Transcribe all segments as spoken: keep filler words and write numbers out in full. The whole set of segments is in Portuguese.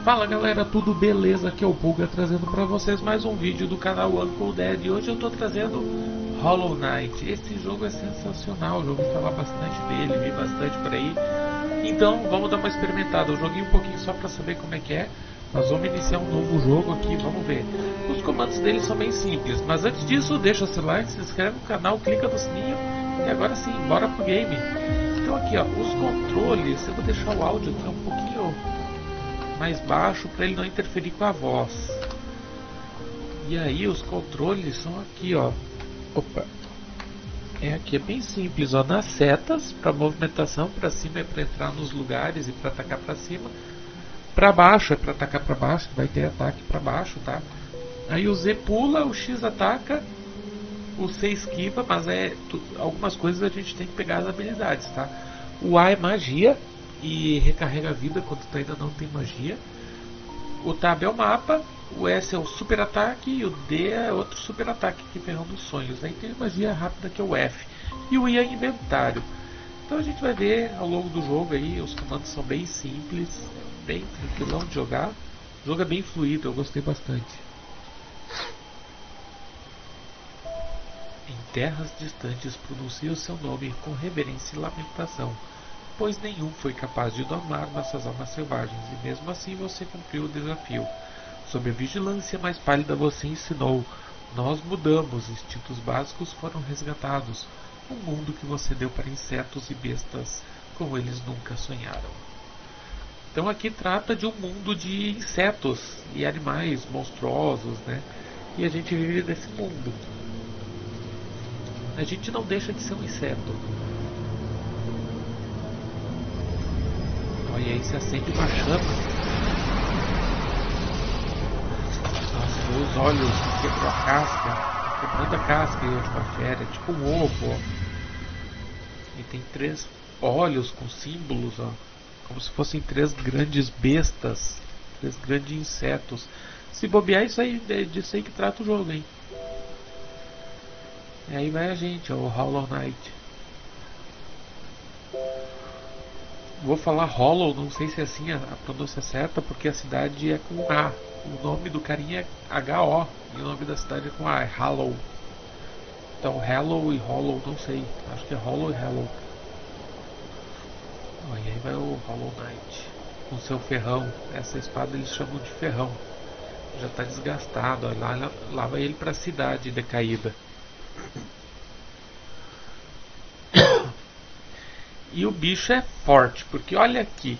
Fala galera, tudo beleza? Aqui é o Pulga trazendo pra vocês mais um vídeo do canal Uncle Dead. E hoje eu tô trazendo Hollow Knight. Esse jogo é sensacional, já ouvi falar bastante dele, vi bastante por aí. Então vamos dar uma experimentada. Eu joguei um pouquinho só pra saber como é que é. Nós vamos iniciar um novo jogo aqui, vamos ver. Os comandos dele são bem simples, mas antes disso deixa seu like, se inscreve no canal, clica no sininho. E agora sim, bora pro game. Então aqui ó, os controles, eu vou deixar o áudio aqui um pouquinho mais baixo para ele não interferir com a voz. E aí os controles são aqui ó. Opa. É aqui, é bem simples ó, nas setas para movimentação, para cima é para entrar nos lugares e para atacar para cima. Para baixo é para atacar para baixo, vai ter ataque para baixo, tá? Aí o Z pula, o X ataca, o C esquiva, mas é tu, algumas coisas a gente tem que pegar as habilidades, tá? O A é magia e recarrega a vida quando tu ainda não tem magia. O Tab é o mapa, o S é o super ataque e o D é outro super ataque que ferrando os sonhos. Aí tem a magia rápida que é o F e o I é inventário. Então a gente vai ver ao longo do jogo aí, os comandos são bem simples, bem tranquilão de jogar. O jogo é bem fluido, eu gostei bastante. Em terras distantes pronuncia o seu nome com reverência e lamentação, pois nenhum foi capaz de domar nossas almas selvagens, e mesmo assim você cumpriu o desafio. Sob a vigilância mais pálida você ensinou, nós mudamos, instintos básicos foram resgatados, um mundo que você deu para insetos e bestas, como eles nunca sonharam. Então aqui trata de um mundo de insetos e animais monstruosos, né? E a gente vive nesse mundo. A gente não deixa de ser um inseto. Olha aí, se acende uma chama. Nossa, os olhos quebrou a casca, quebrando a casca de uma fera, é tipo um ovo, ó. E tem três olhos com símbolos, ó, como se fossem três grandes bestas, três grandes insetos. Se bobear, isso aí, é disso aí que trata o jogo, hein? E aí vai a gente, ó, o Hollow Knight. Vou falar Hollow, não sei se é assim a, a pronúncia certa, porque a cidade é com A. O nome do carinha é H O e o nome da cidade é com A, é Hollow. Então Hello e Hollow, não sei. Acho que é Hollow e Hello. Oh, e aí vai o Hollow Knight com seu ferrão. Essa espada eles chamam de ferrão. Já está desgastado. Ó, lá, lá vai ele para a cidade decaída. E o bicho é forte, porque olha aqui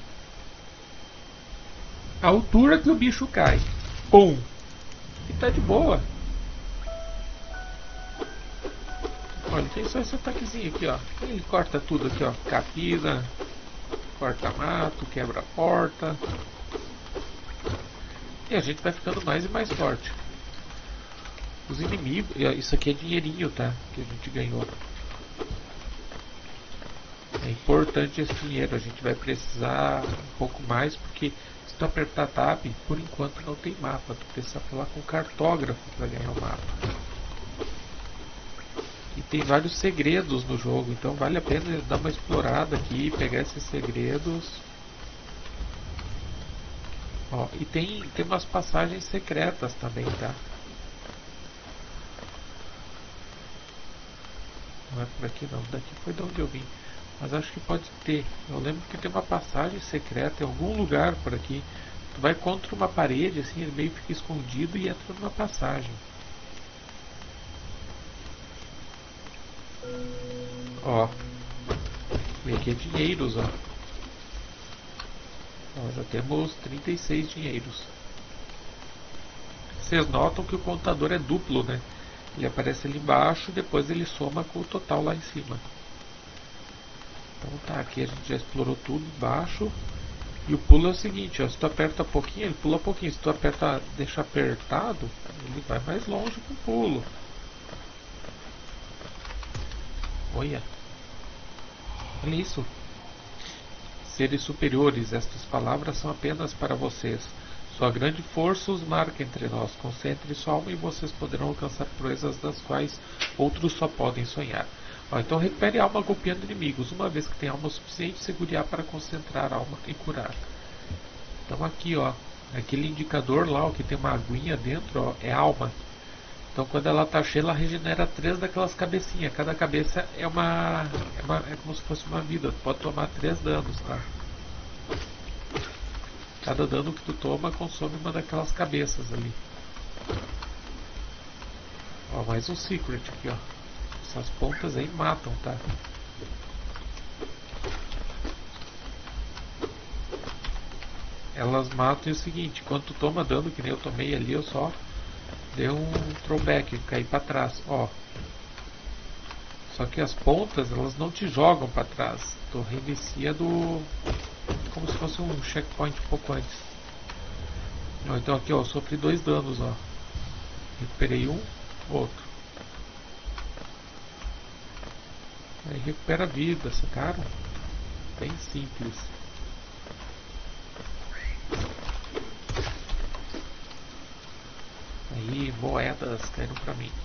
a altura que o bicho cai. Pum! E tá de boa. Olha, tem só esse ataquezinho aqui, ó. Ele corta tudo aqui, ó. Capina, corta mato, quebra a porta. E a gente vai ficando mais e mais forte. Os inimigos... Isso aqui é dinheirinho, tá? Que a gente ganhou. É importante esse dinheiro, a gente vai precisar um pouco mais, porque se tu apertar Tab, por enquanto não tem mapa, tu precisa falar com o cartógrafo para ganhar o mapa. E tem vários segredos no jogo, então vale a pena dar uma explorada aqui, pegar esses segredos. Ó, e tem, tem umas passagens secretas também, tá? Não é por aqui não, daqui foi de onde eu vim. Mas acho que pode ter. Eu lembro que tem uma passagem secreta em algum lugar por aqui. Tu vai contra uma parede, assim, ele meio fica escondido e entra numa passagem. Ó. E aqui é dinheiros, ó. Ó, já temos trinta e seis dinheiros. Vocês notam que o contador é duplo, né? Ele aparece ali embaixo e depois ele soma com o total lá em cima. Então tá, aqui a gente já explorou tudo embaixo. E o pulo é o seguinte, ó, se tu aperta pouquinho, ele pula pouquinho. Se tu aperta, deixa apertado, ele vai mais longe com o pulo. Olha. Olha isso. Seres superiores, estas palavras são apenas para vocês. Sua grande força os marca entre nós. Concentre sua alma e vocês poderão alcançar proezas das quais outros só podem sonhar. Ó, então recupere a alma golpeando inimigos. Uma vez que tem alma suficiente, segure A para concentrar a alma e curar. Então aqui ó, Aquele indicador lá, ó, que tem uma aguinha dentro, ó, é alma. Então quando ela tá cheia, ela regenera três daquelas cabecinhas. Cada cabeça é uma, é uma é como se fosse uma vida. Tu pode tomar três danos, tá? Cada dano que tu toma consome uma daquelas cabeças ali. Ó, mais um secret aqui, ó. Essas pontas aí matam, tá? Elas matam e é o seguinte, quando tu toma dano, que nem eu tomei ali, eu só dei um throwback, caí pra trás, ó. Só que as pontas, elas não te jogam pra trás. Tu reinicia do... como se fosse um checkpoint um pouco antes. Ó, então aqui, ó, eu sofri dois danos, ó. Recuperei um, outro. Aí recupera a vida, cara. Bem simples. Aí, moedas caindo pra mim.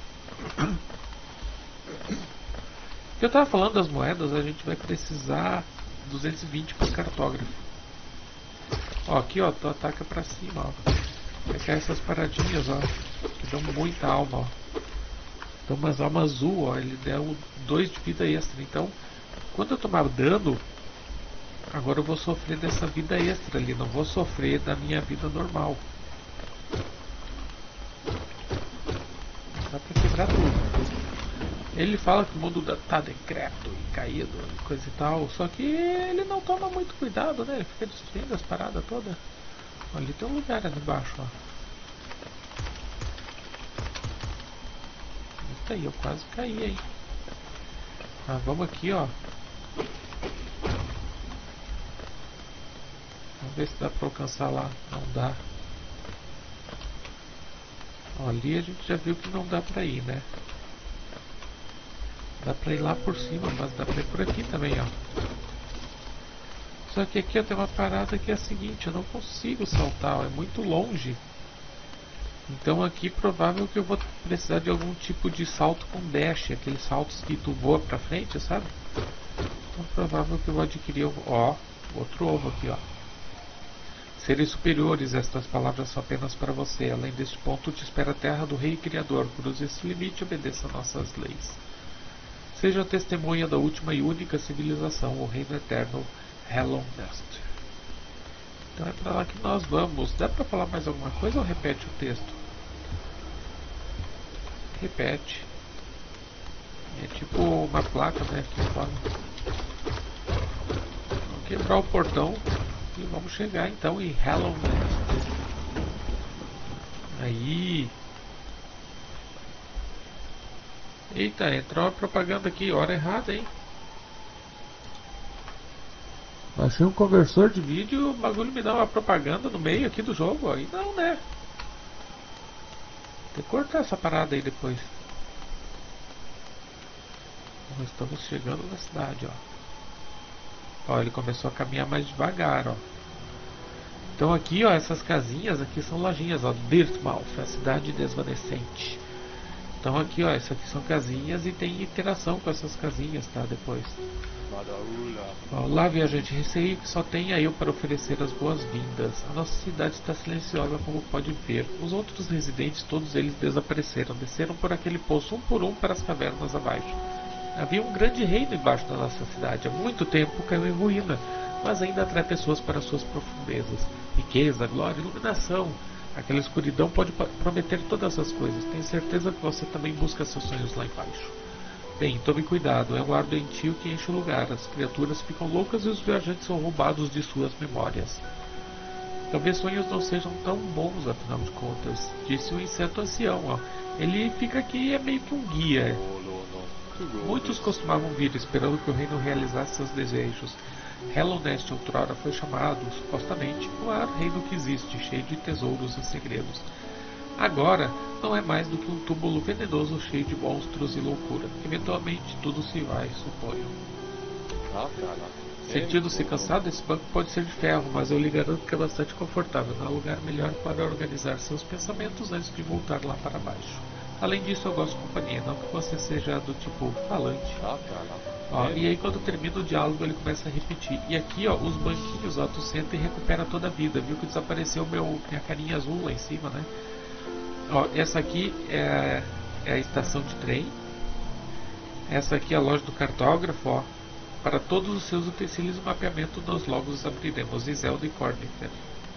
O que eu tava falando das moedas, a gente vai precisar duzentos e vinte para cartógrafo. Ó, aqui ó, tu ataca pra cima, ó. Vai cair essas paradinhas, ó, que dão muita alma, ó. Então umas almas azul, ó, ele deu dois de vida extra. Então, quando eu tomar dano, agora eu vou sofrer dessa vida extra ali, não vou sofrer da minha vida normal. Dá pra quebrar tudo. Ele fala que o mundo tá decrépito e caído e coisa e tal, só que ele não toma muito cuidado, né? Ele fica destruindo as paradas todas. Ali tem um lugar ali embaixo, ó. Eita aí, eu quase caí aí. Ah, vamos aqui, ó. Vamos ver se dá pra alcançar lá. Não dá. Ó, ali a gente já viu que não dá pra ir, né? Dá pra ir lá por cima, mas dá pra ir por aqui também, ó. Só que aqui eu tenho uma parada que é a seguinte, eu não consigo saltar, ó, é muito longe. Então aqui provável que eu vou precisar de algum tipo de salto com dash, aqueles saltos que tu voa pra frente, sabe? Então provável que eu vou adquirir, ó, outro ovo aqui, ó. Seres superiores, estas palavras são apenas para você. Além deste ponto, te espera a terra do Rei Criador. Cruze esse limite e obedeça nossas leis. Seja testemunha da última e única civilização, o Reino Eterno Hallow Nest. Então é para lá que nós vamos. Dá para falar mais alguma coisa ou repete o texto? Repete. É tipo uma placa, né? Aqui fora. Vamos quebrar o portão. E vamos chegar então em Hallow Nest. Aí. Eita, entrou uma propaganda aqui, hora errada, hein? Achei um conversor de vídeo e o bagulho me dá uma propaganda no meio aqui do jogo, ó. E não, né? Tem que cortar essa parada aí depois. Nós estamos chegando na cidade, ó. Ó, ele começou a caminhar mais devagar, ó. Então aqui, ó, essas casinhas aqui são lojinhas, ó. Dirtmouth, a cidade desvanecente. Então aqui, ó, essas aqui são casinhas e tem interação com essas casinhas, tá? Depois. Olá, viajante, receio que só tenha eu para oferecer as boas-vindas. A nossa cidade está silenciosa, como pode ver. Os outros residentes, todos eles desapareceram. Desceram por aquele poço um por um para as cavernas abaixo. Havia um grande reino embaixo da nossa cidade. Há muito tempo caiu em ruína, mas ainda atrai pessoas para suas profundezas. Riqueza, glória, iluminação. Aquela escuridão pode prometer todas essas coisas. Tenho certeza que você também busca seus sonhos lá embaixo. Bem, tome cuidado. É um ar doentio que enche o lugar. As criaturas ficam loucas e os viajantes são roubados de suas memórias. Talvez sonhos não sejam tão bons, afinal de contas. Disse o inseto ancião. Ó. Ele fica aqui e é meio que um guia. Muitos costumavam vir esperando que o reino realizasse seus desejos. Hallow Nest outrora foi chamado, supostamente, o maior reino que existe, cheio de tesouros e segredos. Agora, não é mais do que um túmulo venenoso cheio de monstros e loucura. Eventualmente, tudo se vai, suponho. Sentindo-se cansado, esse banco pode ser de ferro, mas eu lhe garanto que é bastante confortável. Não há lugar melhor para organizar seus pensamentos antes de voltar lá para baixo. Além disso, eu gosto de companhia, não que você seja do tipo falante. Ó, e aí quando termina o diálogo ele começa a repetir. E aqui, ó, os banquinhos, ó, tu senta e recupera toda a vida. Viu que desapareceu meu, minha carinha azul lá em cima, né? Ó, essa aqui é, é a estação de trem. Essa aqui é a loja do cartógrafo, ó. Para todos os seus utensílios e mapeamento, nós logo os abriremos. Iselda e Cornifer.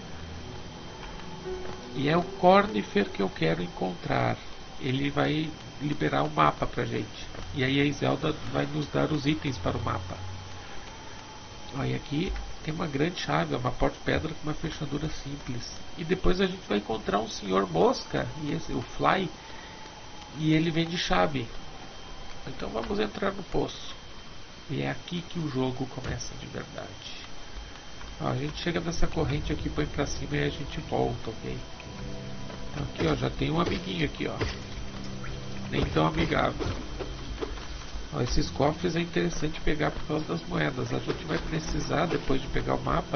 E é o Cornifer que eu quero encontrar. Ele vai liberar o mapa pra gente. E aí a Iselda vai nos dar os itens para o mapa. Olha, aqui tem uma grande chave, uma porta-pedra com uma fechadura simples. E depois a gente vai encontrar um senhor mosca, e esse, o Fly, e ele vende chave. Então vamos entrar no poço. E é aqui que o jogo começa de verdade. Ó, a gente chega nessa corrente aqui, põe pra cima e a gente volta, ok? Então aqui, ó, já tem um amiguinho aqui, ó. Nem tão amigável. Ó, esses cofres é interessante pegar por causa das moedas. A gente vai precisar, depois de pegar o mapa,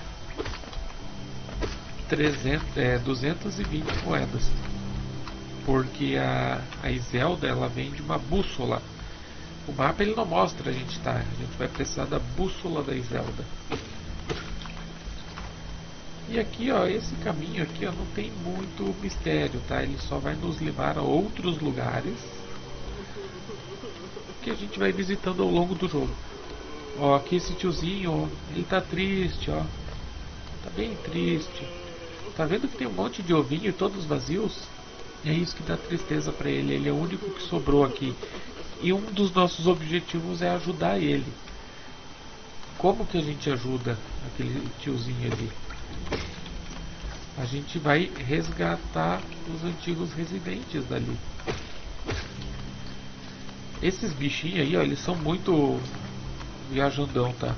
trezentas, é, duzentas e vinte moedas. Porque a, a Iselda, ela vende uma bússola. O mapa ele não mostra a gente, tá? A gente vai precisar da bússola da Iselda. E aqui, ó, esse caminho aqui, ó, não tem muito mistério, tá? Ele só vai nos levar a outros lugares que a gente vai visitando ao longo do jogo. Ó, aqui esse tiozinho, ó, ele tá triste, ó. Tá bem triste. Tá vendo que tem um monte de ovinho, todos vazios? É isso que dá tristeza pra ele. Ele é o único que sobrou aqui. E um dos nossos objetivos é ajudar ele. Como que a gente ajuda aquele tiozinho ali? A gente vai resgatar os antigos residentes dali. Esses bichinhos aí, ó, eles são muito viajandão, tá?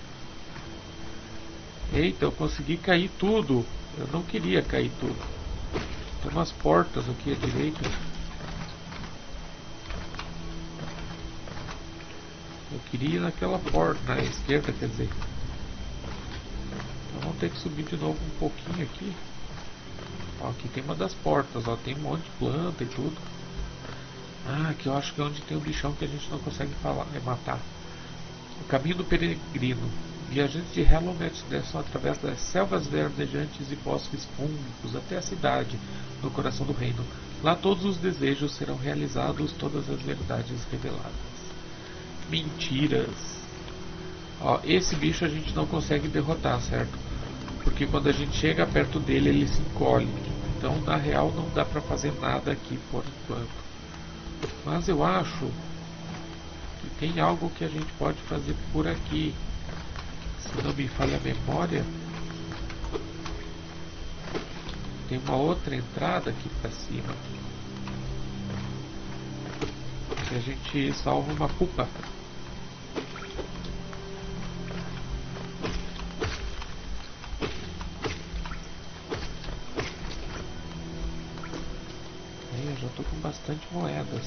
Eita, eu consegui cair tudo. Eu não queria cair tudo. Tem umas portas aqui à direita. Eu queria ir naquela porta, na esquerda, quer dizer. Então vamos ter que subir de novo um pouquinho aqui. Ó, aqui tem uma das portas, ó, tem um monte de planta e tudo. Ah, aqui eu acho que é onde tem o bichão que a gente não consegue falar, é matar. O caminho do peregrino. Viajantes de Hellunet desçam através das selvas verdejantes e bosques fúngicos até a cidade, no coração do reino. Lá todos os desejos serão realizados, todas as verdades reveladas. Mentiras. Ó, esse bicho a gente não consegue derrotar, certo? Porque quando a gente chega perto dele, ele se encolhe. Então, na real, não dá pra fazer nada aqui por enquanto. Mas eu acho que tem algo que a gente pode fazer por aqui. Se não me falha a memória, tem uma outra entrada aqui pra cima. Que a gente salva uma pupa. Aí eu já tô com bastante moedas.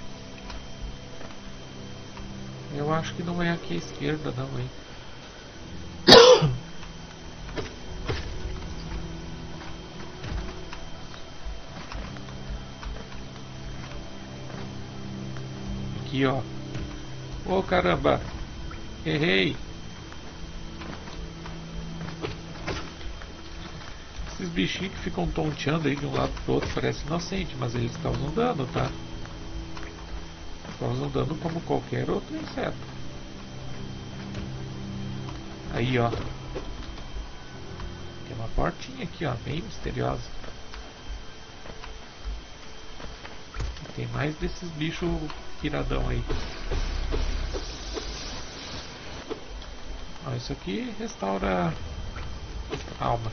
Eu acho que não é aqui à esquerda não, hein? Aqui, ó. Ô, caramba! Errei! Esses bichinhos que ficam tonteando aí de um lado pro outro parece inocente, mas eles causam dano, tá? Causam dano como qualquer outro inseto. Aí, ó. Tem uma portinha aqui, ó, bem misteriosa. E tem mais desses bichos piradão aí. Ó, isso aqui restaura alma.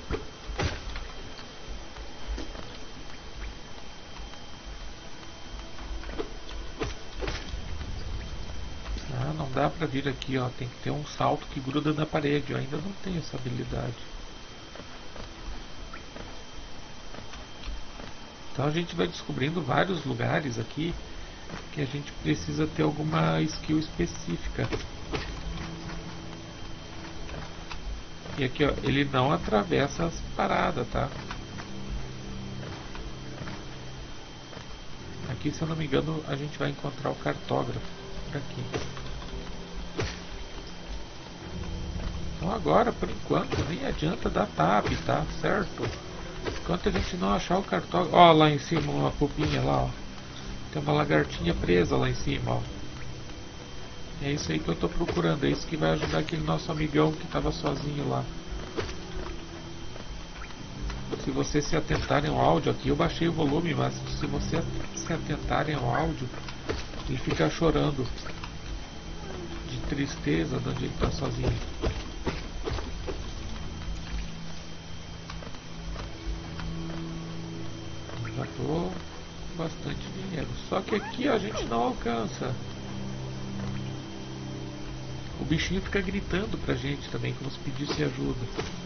Ah, não dá pra vir aqui, ó. Tem que ter um salto que gruda na parede. Eu ainda não tenho essa habilidade. Então a gente vai descobrindo vários lugares aqui que a gente precisa ter alguma skill específica. E aqui, ó, ele não atravessa as paradas, tá? Aqui, se eu não me engano, a gente vai encontrar o cartógrafo por aqui. Então agora, por enquanto, nem adianta dar tab, tá? Certo? Enquanto a gente não achar o cartógrafo... Ó, lá em cima uma pupinha lá, ó. Tem uma lagartinha presa lá em cima, ó. É isso aí que eu tô procurando. É isso que vai ajudar aquele nosso amigão que tava sozinho lá. Se vocês se atentarem ao áudio aqui, eu baixei o volume, mas se vocês se atentarem ao áudio, ele fica chorando de tristeza de onde ele tá sozinho. Já tô com bastante dinheiro. Só que aqui a gente não alcança. O bichinho fica gritando pra gente também, como se pedisse ajuda.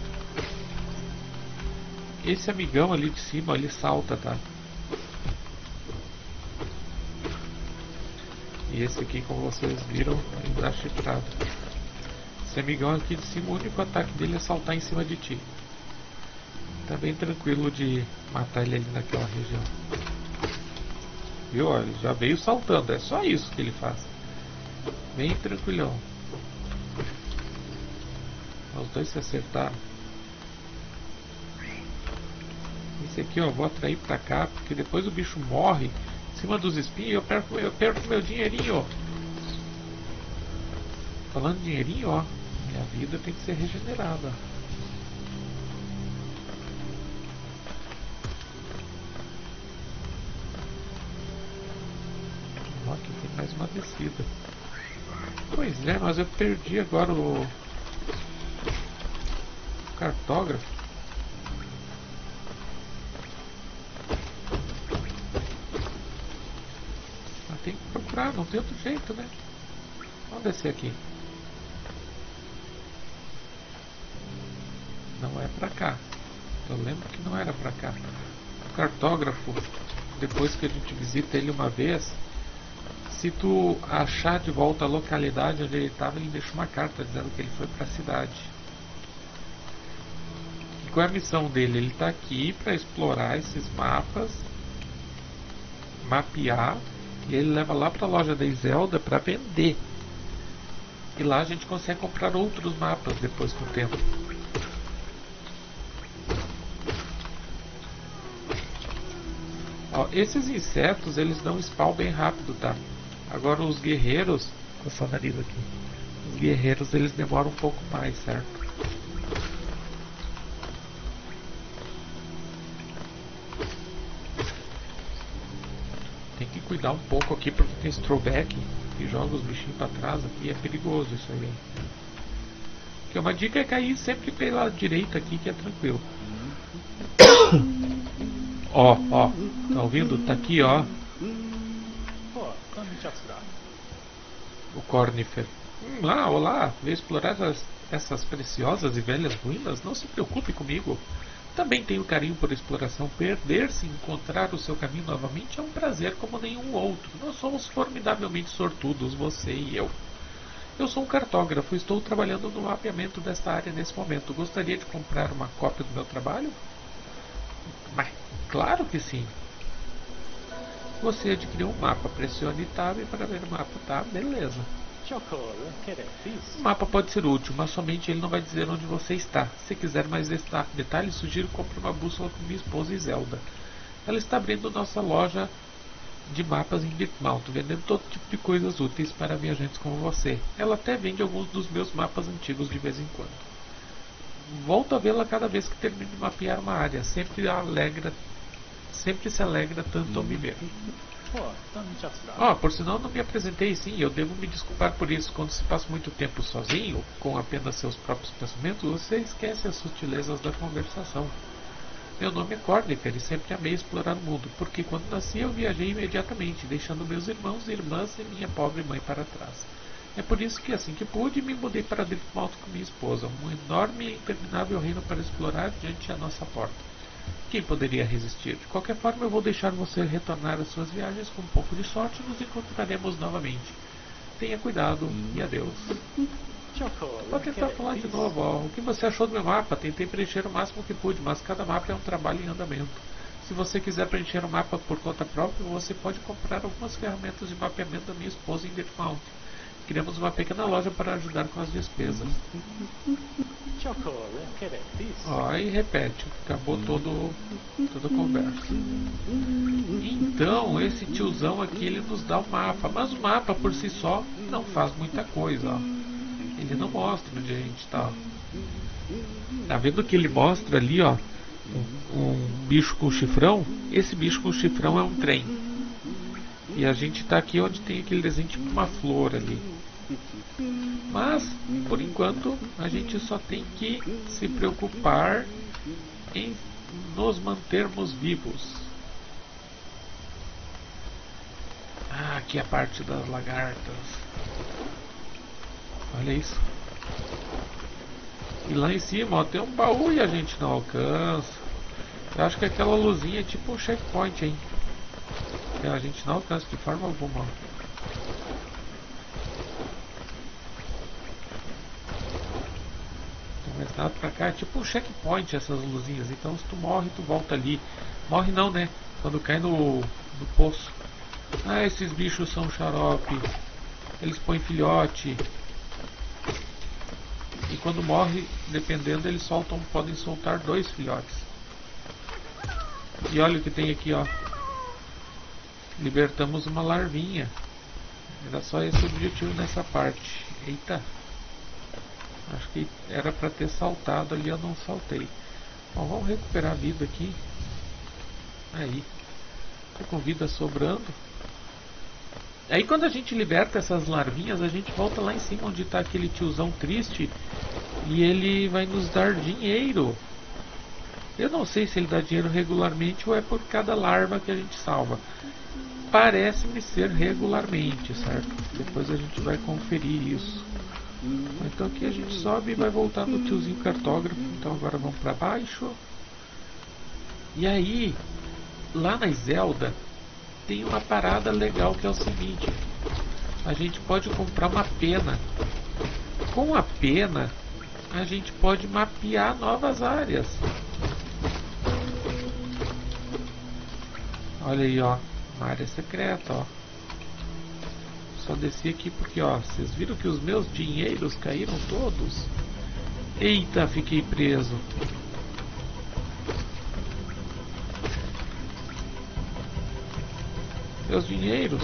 Esse amigão ali de cima, ele salta, tá? E esse aqui, como vocês viram, ele dá chifrada. Esse amigão aqui de cima, o único ataque dele é saltar em cima de ti. Tá bem tranquilo de matar ele ali naquela região. Viu? Olha, ele já veio saltando, é só isso que ele faz. Bem tranquilão. Os dois se acertaram. Esse aqui, ó, eu vou atrair pra cá, porque depois o bicho morre em cima dos espinhos e eu perco, eu perco meu dinheirinho. Falando de dinheirinho, ó, minha vida tem que ser regenerada. Ó, aqui tem mais uma descida. Pois é, mas eu perdi agora o cartógrafo. Tem que procurar, não tem outro jeito, né? Vamos descer aqui. Não é pra cá. Eu lembro que não era pra cá. O cartógrafo, depois que a gente visita ele uma vez, se tu achar de volta a localidade onde ele estava, ele deixa uma carta dizendo que ele foi pra cidade. E qual é a missão dele? Ele tá aqui pra explorar esses mapas, mapear. E ele leva lá para a loja da Zelda para vender. E lá a gente consegue comprar outros mapas depois com o tempo. Ó, esses insetos eles dão spawn bem rápido, tá? Agora os guerreiros, com essa nariz aqui, os guerreiros eles demoram um pouco mais, certo? Cuidar um pouco aqui porque tem esse throwback que joga os bichinhos pra trás aqui, é perigoso isso aí. Que uma dica é cair sempre pela direita aqui que é tranquilo. Ó, ó, tá ouvindo? Tá aqui, ó. O Cornifer. Hum, ah, olá, veio explorar essas, essas preciosas e velhas ruínas? Não se preocupe comigo. Também tenho carinho por exploração. Perder-se e encontrar o seu caminho novamente é um prazer como nenhum outro. Nós somos formidavelmente sortudos, você e eu. Eu sou um cartógrafo e estou trabalhando no mapeamento desta área nesse momento. Gostaria de comprar uma cópia do meu trabalho? Mas, claro que sim. Você adquiriu um mapa. Pressione Tab para ver o mapa. Tá, beleza. O mapa pode ser útil, mas somente ele não vai dizer onde você está. Se quiser mais detalhes, sugiro compre uma bússola com minha esposa Zelda. Ela está abrindo nossa loja de mapas em Dirtmount, vendendo todo tipo de coisas úteis para viajantes como você. Ela até vende alguns dos meus mapas antigos de vez em quando. Volto a vê-la cada vez que termino de mapear uma área. Sempre alegra, sempre se alegra tanto ao me ver. Ó, oh, por sinal não me apresentei. Sim, eu devo me desculpar por isso. Quando se passa muito tempo sozinho, com apenas seus próprios pensamentos, você esquece as sutilezas da conversação. Meu nome é Cornifer e sempre amei explorar o mundo, porque quando nasci eu viajei imediatamente, deixando meus irmãos e irmãs e minha pobre mãe para trás. É por isso que assim que pude, me mudei para Dirtmount com minha esposa, um enorme e interminável reino para explorar diante da nossa porta. Quem poderia resistir? De qualquer forma, eu vou deixar você retornar às suas viagens. Com um pouco de sorte, nos encontraremos novamente. Tenha cuidado e adeus. Vou tentar falar de novo. Ó. O que você achou do meu mapa? Tentei preencher o máximo que pude, mas cada mapa é um trabalho em andamento. Se você quiser preencher o mapa por conta própria, você pode comprar algumas ferramentas de mapeamento da minha esposa em Dirtmount. criamos uma pequena loja para ajudar com as despesas. Ó, e repete, acabou todo, toda a conversa. Então, esse tiozão aqui, ele nos dá o mapa, mas o mapa por si só não faz muita coisa, ó. Ele não mostra onde a gente tá. Tá vendo que ele mostra ali, ó, um, um bicho com chifrão? Esse bicho com chifrão é um trem. E a gente tá aqui onde tem aquele desenho tipo uma flor ali. Mas, por enquanto, a gente só tem que se preocupar em nos mantermos vivos. Ah, aqui é a parte das lagartas. Olha isso. E lá em cima, ó, tem um baú e a gente não alcança. Eu acho que aquela luzinha é tipo um checkpoint, hein? Que a gente não alcança de forma alguma. Mais nada pra cá, é tipo um checkpoint essas luzinhas. Então se tu morre, tu volta ali. Morre não, né? Quando cai no, no poço. Ah, esses bichos são xarope. Eles põem filhote. E quando morre, dependendo, eles soltam, podem soltar dois filhotes. E olha o que tem aqui, ó. Libertamos uma larvinha. Era só esse o objetivo nessa parte. Eita. Acho que era para ter saltado ali, eu não saltei. Bom, vamos recuperar a vida aqui. Aí. Tô com vida sobrando. Aí quando a gente liberta essas larvinhas, a gente volta lá em cima onde está aquele tiozão triste. E ele vai nos dar dinheiro. Eu não sei se ele dá dinheiro regularmente ou é por cada larva que a gente salva. Parece-me ser regularmente, certo? Depois a gente vai conferir isso. Então aqui a gente sobe e vai voltar no tiozinho cartógrafo. Então agora vamos para baixo. E aí, lá na Zelda, tem uma parada legal que é o seguinte. A gente pode comprar uma pena. Com a pena, a gente pode mapear novas áreas. Olha aí, ó. Uma área secreta, ó. Só desci aqui porque, ó, vocês viram que os meus dinheiros caíram todos? Eita, fiquei preso. Meus dinheiros.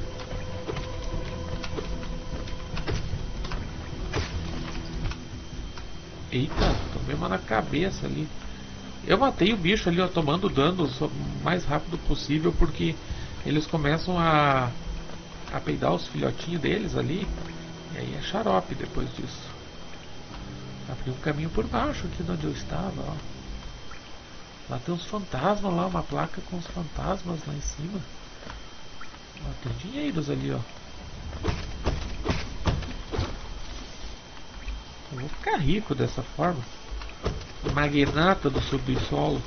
Eita, tomei uma na cabeça ali. Eu matei o bicho ali, ó, tomando dano o mais rápido possível, porque eles começam a a peidar os filhotinhos deles ali. E aí é xarope depois disso. Abri um caminho por baixo aqui de onde eu estava, ó. Lá tem uns fantasmas lá, uma placa com os fantasmas lá em cima. Ó, tem dinheiros ali, ó. Eu vou ficar rico dessa forma. Magnata do subsolo.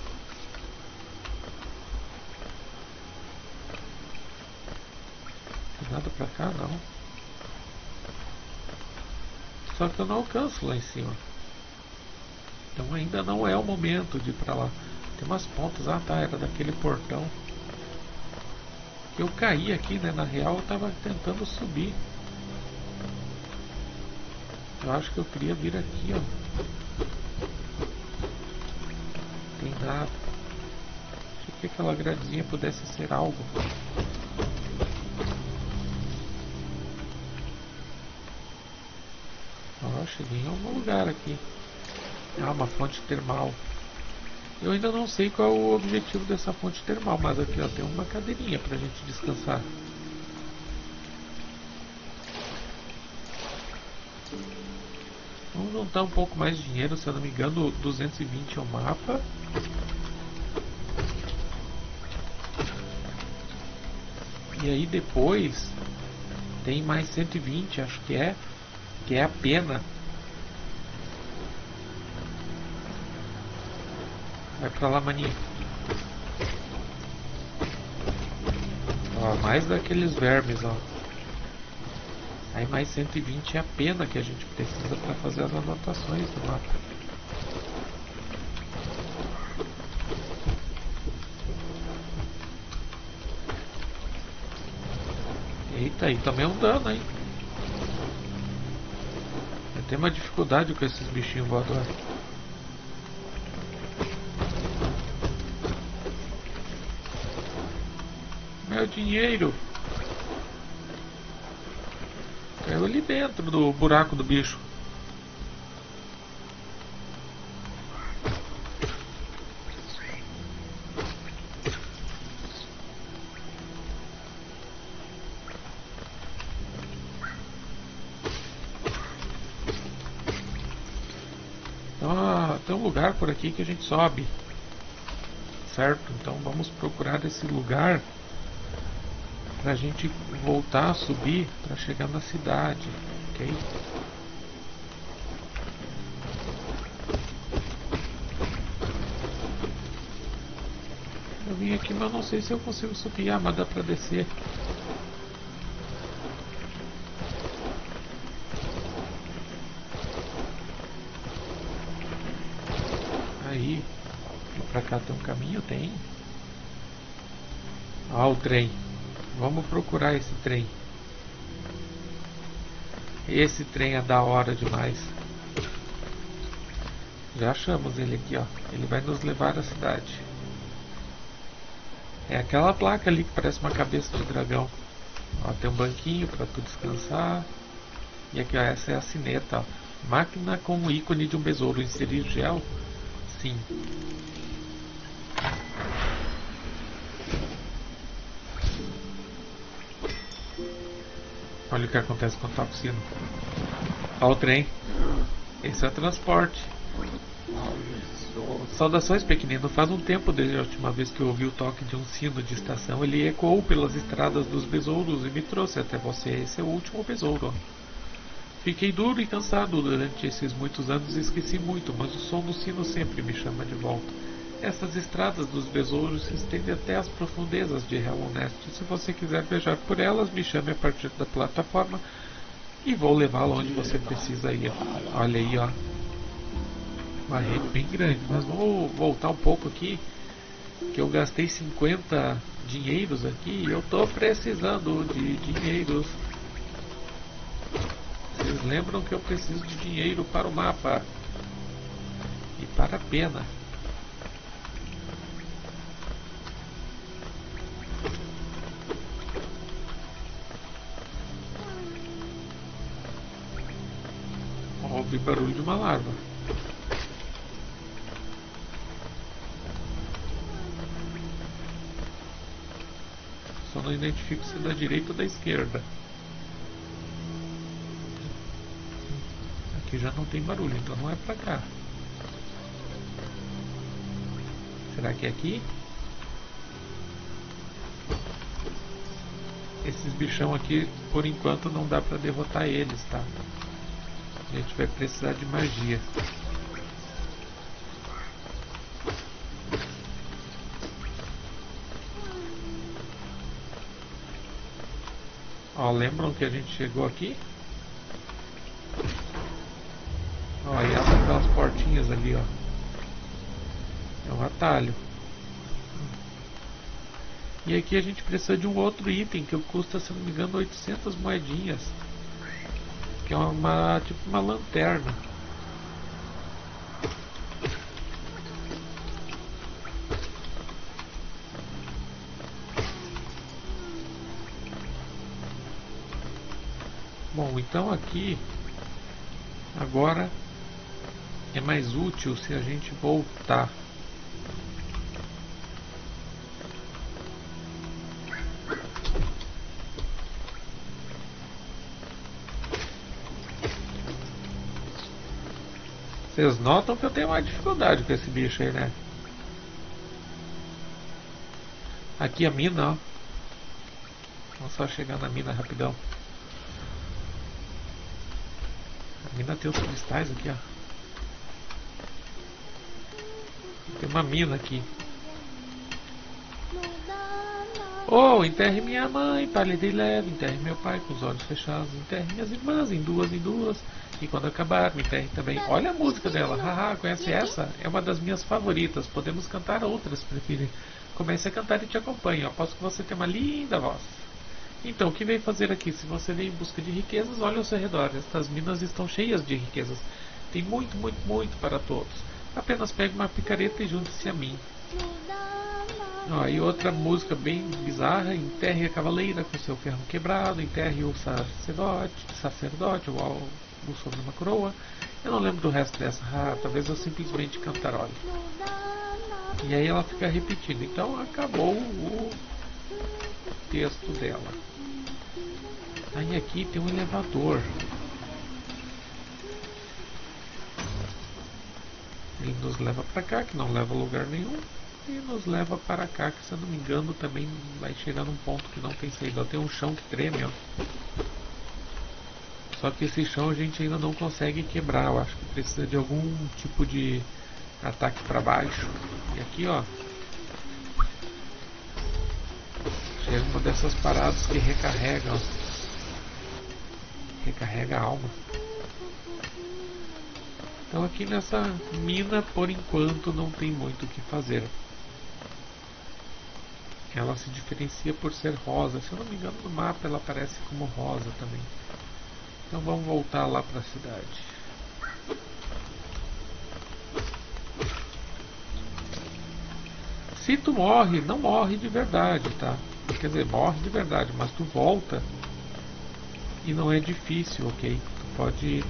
Nada pra cá, não. Só que eu não alcanço lá em cima. Então ainda não é o momento de ir pra lá. Tem umas pontas. Ah tá, era daquele portão. Eu caí aqui, né? Na real eu tava tentando subir. Eu acho que eu queria vir aqui, ó. Tem nada. Achei que aquela gradezinha pudesse ser algo. Ó, cheguei em algum lugar aqui. Ah, uma fonte termal. Eu ainda não sei qual é o objetivo dessa fonte termal, mas aqui ó, tem uma cadeirinha pra gente descansar. Vamos juntar um pouco mais de dinheiro, se eu não me engano, duzentos e vinte é o mapa. E aí depois tem mais cento e vinte, acho que é, que é a pena. Vai pra lá, maninho. Ó, mais daqueles vermes, ó. Aí mais cento e vinte é a pena que a gente precisa para fazer as anotações do mapa. Eita, aí também é um dano, hein? Tem uma dificuldade com esses bichinhos voadores. Meu dinheiro caiu ali dentro do buraco do bicho. Ah, tem um lugar por aqui que a gente sobe, certo? Então vamos procurar esse lugar pra gente voltar a subir pra chegar na cidade, ok? Eu vim aqui, mas não sei se eu consigo subir. Ah, mas dá pra descer. Aí, e pra cá tem um caminho? Tem? Ah, o trem. Vamos procurar esse trem. Esse trem é da hora demais. Já achamos ele aqui, ó. Ele vai nos levar à cidade. É aquela placa ali que parece uma cabeça de dragão. Ó, tem um banquinho para tu descansar. E aqui, ó, essa é a sineta, ó. Máquina com o ícone de um besouro. Inserir gel? Sim. Olha o que acontece quando toca o sino. Ó o trem. Esse é o transporte. Saudações, pequenino. Faz um tempo desde a última vez que eu ouvi o toque de um sino de estação. Ele ecoou pelas estradas dos besouros e me trouxe até você. Esse é o último besouro. Fiquei duro e cansado durante esses muitos anos e esqueci muito, mas o som do sino sempre me chama de volta. Essas estradas dos besouros se estendem até as profundezas de Hollow Nest. Se você quiser viajar por elas, me chame a partir da plataforma e vou levá-lo onde você precisa ir. Olha aí, ó. Uma rede bem grande. Mas vamos voltar um pouco aqui, que eu gastei cinquenta dinheiros aqui e eu tô precisando de dinheiros. Vocês lembram que eu preciso de dinheiro para o mapa e para a pena. Ouvi barulho de uma larva. Só não identifico se é da direita ou da esquerda. Aqui já não tem barulho, então não é pra cá. Será que é aqui? Esses bichão aqui, por enquanto, não dá pra derrotar eles, tá? A gente vai precisar de magia. Ó, lembram que a gente chegou aqui? Ó, e abre aquelas portinhas ali, ó. É um atalho. E aqui a gente precisa de um outro item que custa, se não me engano, oitocentas moedinhas. Que é uma, tipo uma lanterna. Bom, então aqui agora é mais útil se a gente voltar. Vocês notam que eu tenho uma dificuldade com esse bicho aí, né? Aqui a mina, ó. Vamos só chegar na mina rapidão. A mina tem os cristais aqui, ó. Tem uma mina aqui. Oh, enterre minha mãe, pálida e leve. Enterre meu pai com os olhos fechados. Enterre minhas irmãs em duas em duas. E quando acabar, me enterre também. Olha a música dela. Haha, conhece essa? É uma das minhas favoritas. Podemos cantar outras, se preferir. Comece a cantar e te acompanho. Aposto que você tem uma linda voz. Então, o que veio fazer aqui? Se você veio em busca de riquezas, olha ao seu redor. Estas minas estão cheias de riquezas. Tem muito, muito, muito para todos. Apenas pegue uma picareta e junte-se a mim. Ó, e outra música bem bizarra: enterre a cavaleira com seu ferro quebrado, enterre o sacerdote, sacerdote ou algo sobre uma coroa. Eu não lembro do resto dessa. Ah, talvez eu simplesmente cantarole. E aí ela fica repetindo. Então acabou o texto dela. Aí aqui tem um elevador. Ele nos leva para cá, que não leva a lugar nenhum. E nos leva para cá, que se eu não me engano também vai chegar num ponto que não tem saída. Tem um chão que treme, ó. Só que esse chão a gente ainda não consegue quebrar. Eu acho que precisa de algum tipo de ataque para baixo. E aqui, ó, chega uma dessas paradas que recarrega, ó. Recarrega a alma. Então aqui nessa mina, por enquanto, não tem muito o que fazer. Ela se diferencia por ser rosa. Se eu não me engano, no mapa ela aparece como rosa também. Então vamos voltar lá para a cidade. Se tu morre, não morre de verdade, tá? Quer dizer, morre de verdade, mas tu volta e não é difícil, ok? Tu pode...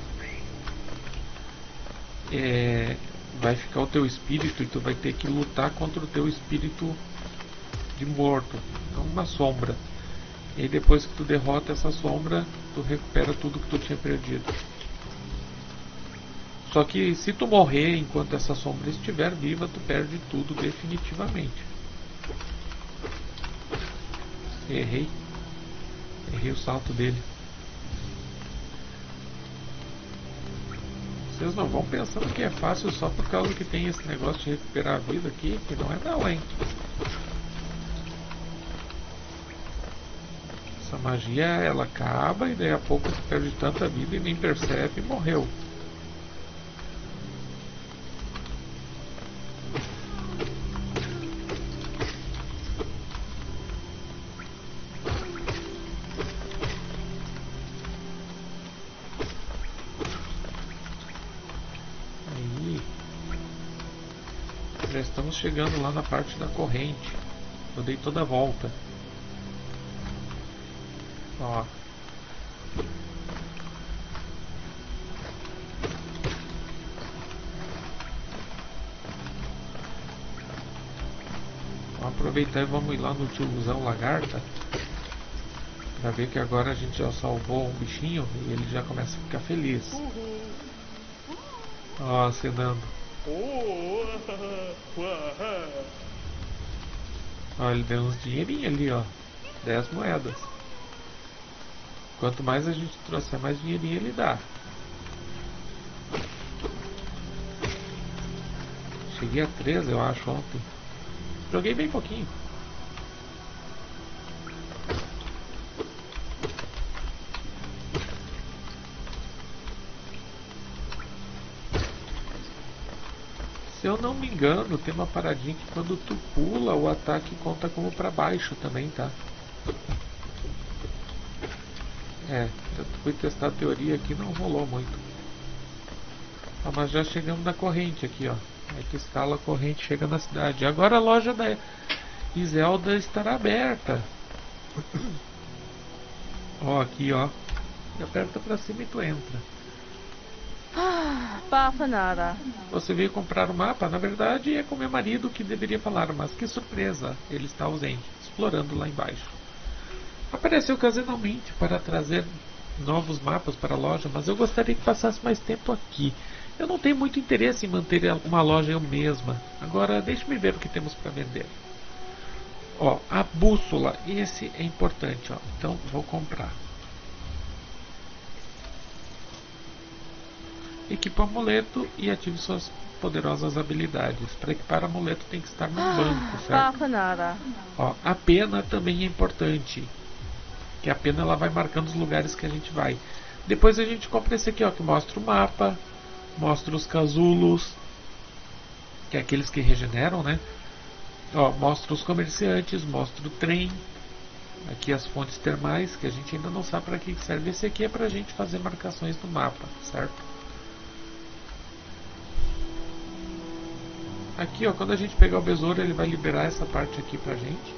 É, vai ficar o teu espírito e tu vai ter que lutar contra o teu espírito de morto, então uma sombra. E aí depois que tu derrota essa sombra, tu recupera tudo que tu tinha perdido. Só que se tu morrer enquanto essa sombra estiver viva, tu perde tudo definitivamente. Errei. Errei o salto dele. Vocês não vão pensando que é fácil só por causa que tem esse negócio de recuperar a vida aqui, que não é não, hein? Essa magia, ela acaba e daí a pouco você perde tanta vida e nem percebe e morreu. Aí já estamos chegando lá na parte da corrente. Eu dei toda a volta. Ó. Vamos aproveitar e vamos ir lá no tiozão lagarta pra ver que agora a gente já salvou um bichinho e ele já começa a ficar feliz. Ó, acenando. Ó, ele deu uns dinheirinhos ali, ó. dez moedas. Quanto mais a gente trouxer, mais dinheirinho ele dá. Cheguei a treze, eu acho, ontem. Joguei bem pouquinho. Se eu não me engano, tem uma paradinha que quando tu pula, o ataque conta como pra baixo também, tá? É, eu fui testar a teoria aqui, não rolou muito. Ah, mas já chegamos na corrente aqui, ó. Aí tu escala a corrente, chega na cidade. Agora a loja da Iselda estará aberta. Ó, aqui, ó. E aperta pra cima e tu entra. Ah, bafanada. Você veio comprar o mapa? Na verdade é com meu marido que deveria falar, mas que surpresa, ele está ausente, explorando lá embaixo. Apareceu ocasionalmente para trazer novos mapas para a loja, mas eu gostaria que passasse mais tempo aqui. Eu não tenho muito interesse em manter uma loja eu mesma. Agora deixe-me ver o que temos para vender. Ó, a bússola, esse é importante, ó. Então vou comprar. Equipe o amuleto e ative suas poderosas habilidades. Para equipar o amuleto tem que estar no banco, certo? Bafanada. Ó, a pena também é importante. Que a pena ela vai marcando os lugares que a gente vai. Depois a gente compra esse aqui, ó, que mostra o mapa, mostra os casulos, que é aqueles que regeneram, né? Ó, mostra os comerciantes, mostra o trem. Aqui as fontes termais, que a gente ainda não sabe para que serve. Esse aqui é para a gente fazer marcações no mapa, certo? Aqui, ó, quando a gente pegar o besouro, ele vai liberar essa parte aqui pra gente.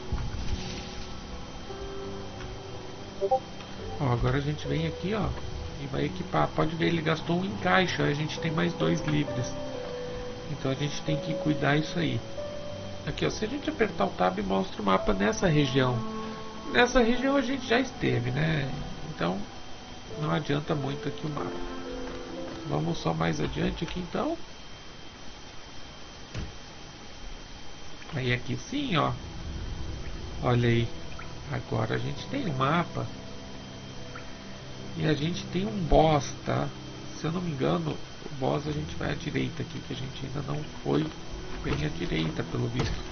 Ó, agora a gente vem aqui, ó, e vai equipar. Pode ver, ele gastou um em caixa, a gente tem mais dois livres. Então a gente tem que cuidar isso aí. Aqui, ó, se a gente apertar o tab, mostra o mapa nessa região. Nessa região a gente já esteve, né? Então não adianta muito aqui o mapa. Vamos só mais adiante aqui então. Aí aqui sim, ó. Olha aí. Agora a gente tem um mapa. E a gente tem um boss, tá? Se eu não me engano, o boss a gente vai à direita aqui, que a gente ainda não foi bem à direita, pelo visto.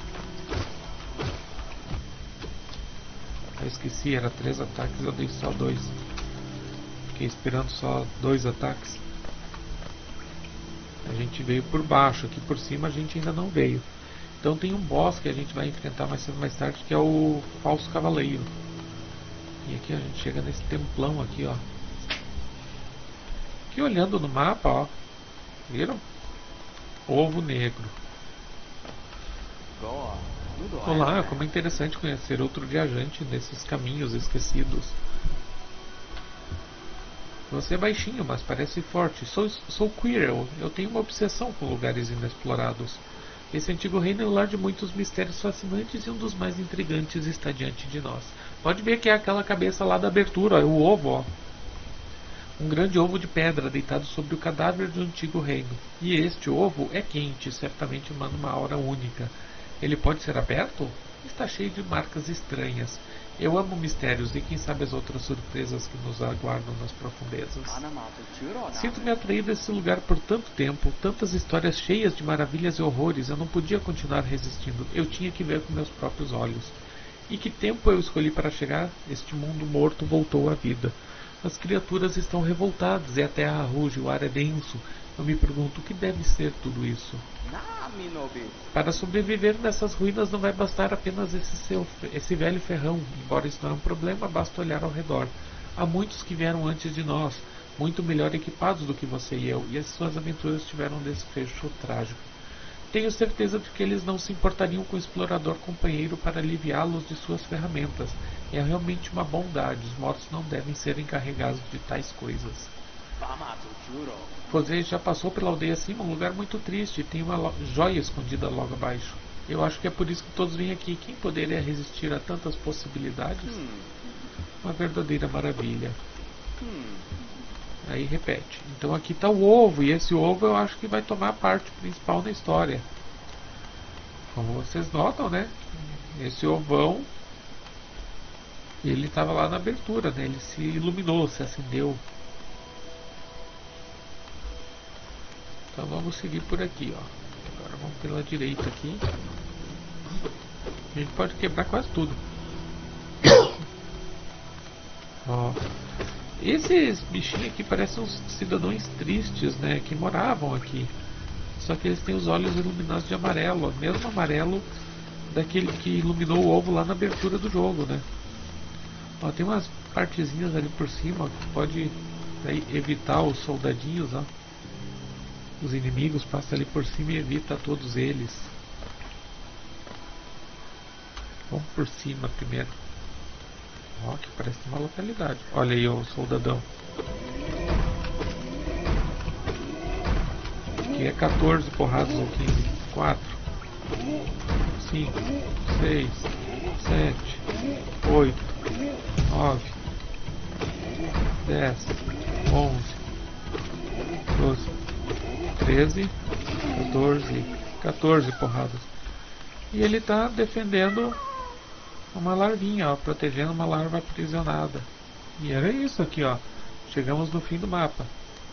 Eu esqueci, era três ataques, eu dei só dois. Fiquei esperando só dois ataques. A gente veio por baixo, aqui por cima a gente ainda não veio. Então tem um boss que a gente vai enfrentar mais cedo mais tarde, que é o Falso Cavaleiro. E aqui a gente chega nesse templão aqui, ó. Aqui olhando no mapa, ó. Viram? Ovo negro. Olá, como é interessante conhecer outro viajante nesses caminhos esquecidos. Você é baixinho, mas parece forte. Sou, sou Quirrell. Eu tenho uma obsessão com lugares inexplorados. Esse antigo reino é o lar de muitos mistérios fascinantes e um dos mais intrigantes está diante de nós. Pode ver que é aquela cabeça lá da abertura, ó, é o ovo, ó. Um grande ovo de pedra deitado sobre o cadáver do antigo reino. E este ovo é quente, certamente emana uma aura única. Ele pode ser aberto? Está cheio de marcas estranhas. Eu amo mistérios e quem sabe as outras surpresas que nos aguardam nas profundezas. Sinto-me atraído a esse lugar por tanto tempo, tantas histórias cheias de maravilhas e horrores, eu não podia continuar resistindo. Eu tinha que ver com meus próprios olhos. E que tempo eu escolhi para chegar? Este mundo morto voltou à vida. As criaturas estão revoltadas e a terra ruge, o ar é denso. Eu me pergunto o que deve ser tudo isso. Para sobreviver nessas ruínas não vai bastar apenas esse, seu, esse velho ferrão. Embora isso não é um problema, basta olhar ao redor. Há muitos que vieram antes de nós, muito melhor equipados do que você e eu, e as suas aventuras tiveram um desfecho trágico. Tenho certeza de que eles não se importariam com o explorador companheiro para aliviá-los de suas ferramentas. É realmente uma bondade. Os mortos não devem ser encarregados de tais coisas. Você já passou pela aldeia acima, um lugar muito triste. Tem uma joia escondida logo abaixo. Eu acho que é por isso que todos vêm aqui. Quem poderia resistir a tantas possibilidades? Hum. Uma verdadeira maravilha. Hum. Aí repete. Então aqui está o ovo. E esse ovo eu acho que vai tomar a parte principal na história. Como vocês notam, né? Esse ovão, ele estava lá na abertura, né? Ele se iluminou, se acendeu. Então vamos seguir por aqui, ó. Agora vamos pela direita aqui. A gente pode quebrar quase tudo. Ó. Esses bichinhos aqui parecem uns cidadãos tristes, né? Que moravam aqui. Só que eles têm os olhos iluminados de amarelo. Mesmo amarelo daquele que iluminou o ovo lá na abertura do jogo, né? Ó, tem umas partezinhas ali por cima que pode aí, evitar os soldadinhos, ó. Os inimigos passam ali por cima e evita todos eles. Vamos por cima primeiro. Ó, que parece uma localidade. Olha aí, ó, o soldadão. Aqui é quatorze porradas ou quinze. quatro, cinco, seis, sete, oito, nove, dez, onze, doze, treze, quatorze, quatorze porradas. E ele está defendendo uma larvinha, ó, protegendo uma larva aprisionada. E era isso aqui, ó. Chegamos no fim do mapa.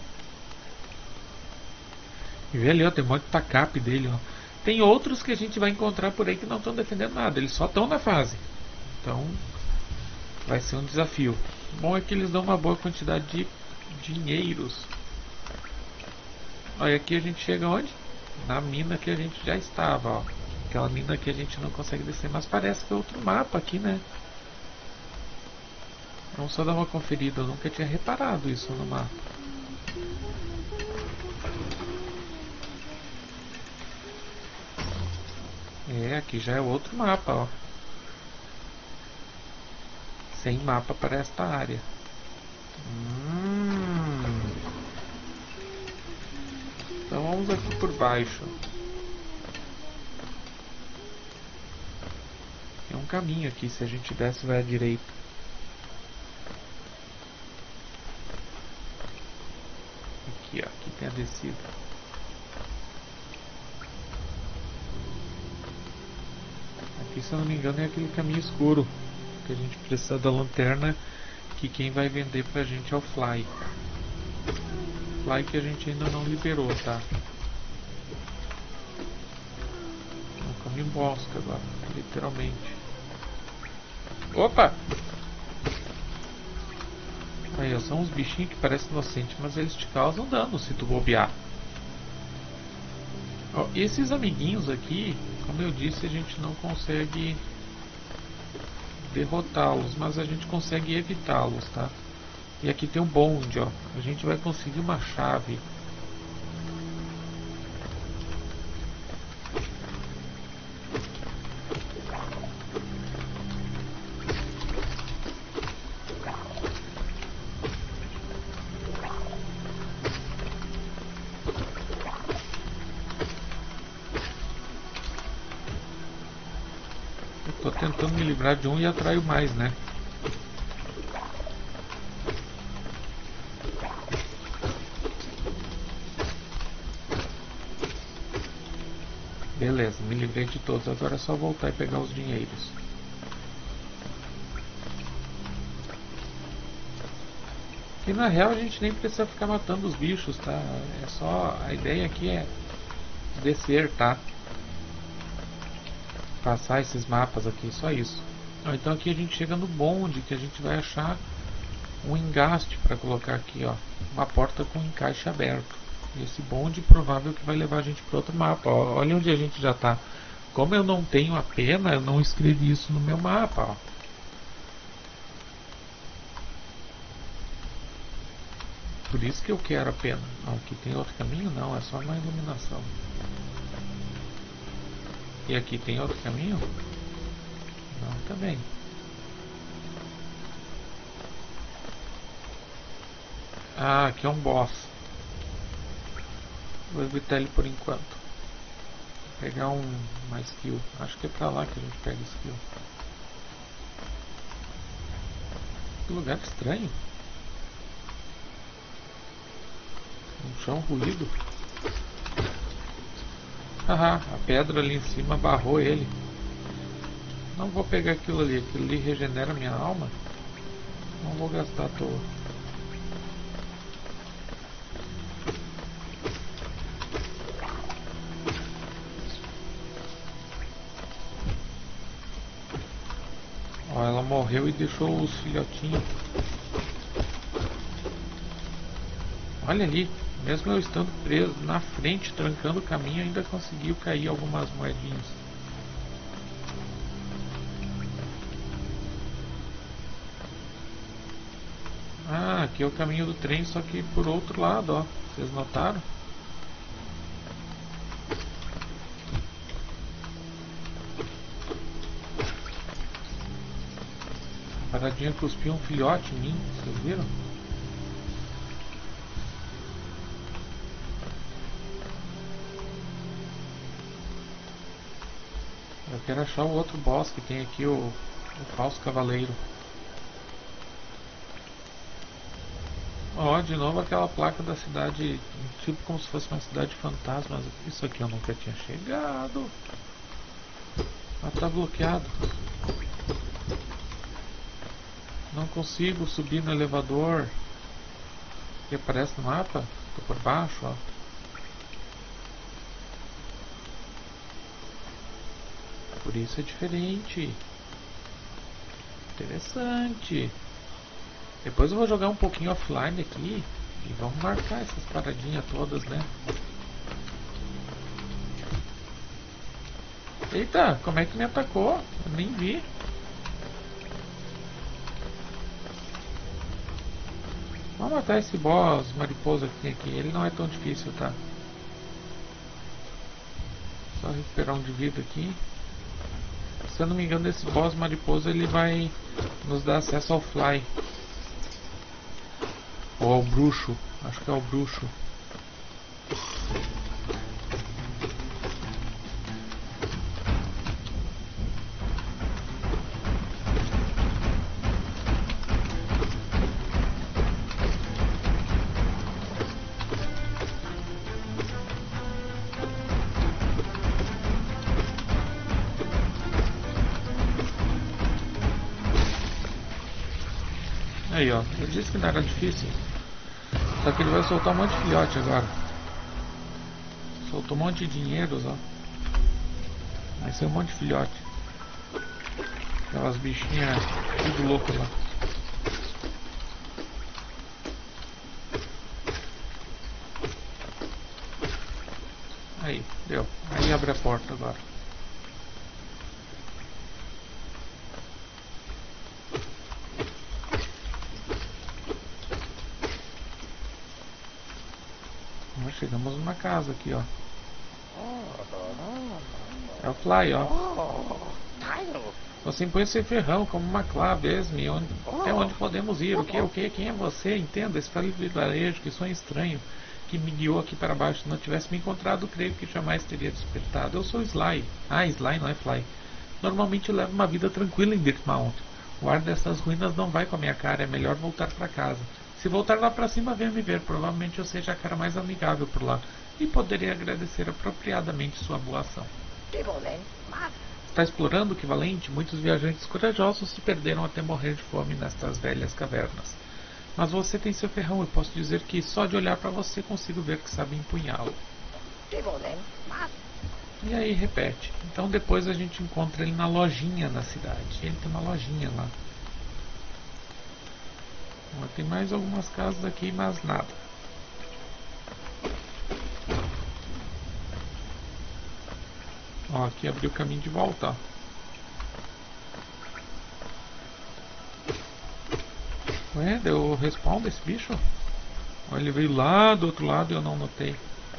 E vê ali, ó, tem um monte de tacape dele, ó. Tem outros que a gente vai encontrar por aí que não estão defendendo nada, eles só estão na fase. Então vai ser um desafio. O bom é que eles dão uma boa quantidade de dinheiros. Olha, aqui a gente chega onde? Na mina que a gente já estava, ó. Aquela mina que a gente não consegue descer, mas parece que é outro mapa aqui, né? Vamos só dar uma conferida, eu nunca tinha reparado isso no mapa. É, aqui já é outro mapa, ó. Sem mapa para esta área. Hum. Então vamos aqui por baixo. Tem um caminho aqui, se a gente desce vai à direita. Aqui, ó, aqui tem a descida. Aqui, se eu não me engano, é aquele caminho escuro que a gente precisa da lanterna, que quem vai vender pra gente é o Fly. Fly que a gente ainda não liberou, tá? É um caminho bosque agora, literalmente. Opa! Aí, ó, são uns bichinhos que parecem inocentes, mas eles te causam dano se tu bobear. Ó, esses amiguinhos aqui, como eu disse, a gente não consegue derrotá-los, mas a gente consegue evitá-los, tá? E aqui tem um bonde, ó. A gente vai conseguir uma chave. Tô tentando me livrar de um e atraio mais, né? Beleza, me livrei de todos. Agora é só voltar e pegar os dinheiros. E na real a gente nem precisa ficar matando os bichos, tá? É só... A ideia aqui é descer, tá? Passar esses mapas aqui, só isso. Então aqui a gente chega no bonde, que a gente vai achar um engaste para colocar aqui, ó, uma porta com encaixe aberto. E esse bonde provável que vai levar a gente para outro mapa. Ó, olha onde a gente já está. Como eu não tenho a pena, eu não escrevi isso no meu mapa, ó. Por isso que eu quero a pena. Ó, aqui tem outro caminho? Não, é só uma iluminação. E aqui tem outro caminho? Não, também. Ah, aqui é um boss. Vou evitar ele por enquanto. Vou pegar um, uma skill. Acho que é pra lá que a gente pega skill. Que lugar estranho. Um chão ruído. Haha, a pedra ali em cima barrou ele. Não vou pegar aquilo ali. Aquilo ali regenera minha alma. Não vou gastar à toa. Ó, ela morreu e deixou os filhotinhos. Olha ali. Mesmo eu estando preso na frente, trancando o caminho, ainda conseguiu cair algumas moedinhas. Ah, aqui é o caminho do trem, só que por outro lado, ó. Vocês notaram? A paradinha cuspiu um filhote em mim, vocês viram? Eu quero achar o outro boss que tem aqui, o, o falso cavaleiro. Ó, de novo aquela placa da cidade, tipo como se fosse uma cidade fantasma. Isso aqui eu nunca tinha chegado. Ah, tá bloqueado. Não consigo subir no elevador. Que aparece no mapa. Tô por baixo, ó. Por isso é diferente. Interessante. Depois eu vou jogar um pouquinho offline aqui. E vamos marcar essas paradinhas todas, né? Eita, como é que me atacou? Eu nem vi. Vamos matar esse boss mariposa que tem aqui. Ele não é tão difícil, tá? Só recuperar um de vida aqui. Se eu não me engano, esse boss mariposa ele vai nos dar acesso ao Fly. Ou ao bruxo. Acho que é o bruxo. Aí ó, eu disse que não era difícil. Só que ele vai soltar um monte de filhote agora. Soltou um monte de dinheiros, ó. Vai ser um monte de filhote. Aquelas bichinhas tudo louco lá. Aí, deu. Aí abre a porta agora. Chegamos numa casa aqui, ó. É o Fly, ó. Você impõe seu ferrão como uma clavesme, onde, até onde podemos ir. O que, o que? Quem é você? Entenda, esse velho vilarejo, que sonho estranho, que me guiou aqui para baixo. Se não tivesse me encontrado, creio que jamais teria despertado. Eu sou Sly. Ah, Sly não é Fly. Normalmente eu levo uma vida tranquila em Dirtmount. O ar dessas ruínas não vai com a minha cara, é melhor voltar para casa. Se voltar lá pra cima, venha me ver. Provavelmente eu seja a cara mais amigável por lá. E poderia agradecer apropriadamente sua boa ação. Está explorando o equivalente? Muitos viajantes corajosos se perderam até morrer de fome nestas velhas cavernas. Mas você tem seu ferrão. Eu posso dizer que só de olhar pra você consigo ver que sabe empunhá-lo. E aí repete. Então depois a gente encontra ele na lojinha na cidade. Ele tem uma lojinha lá. Tem mais algumas casas aqui, mas nada. Ó, aqui abriu o caminho de volta. Ué, deu respawn desse bicho? Ó, ele veio lá do outro lado e eu não notei.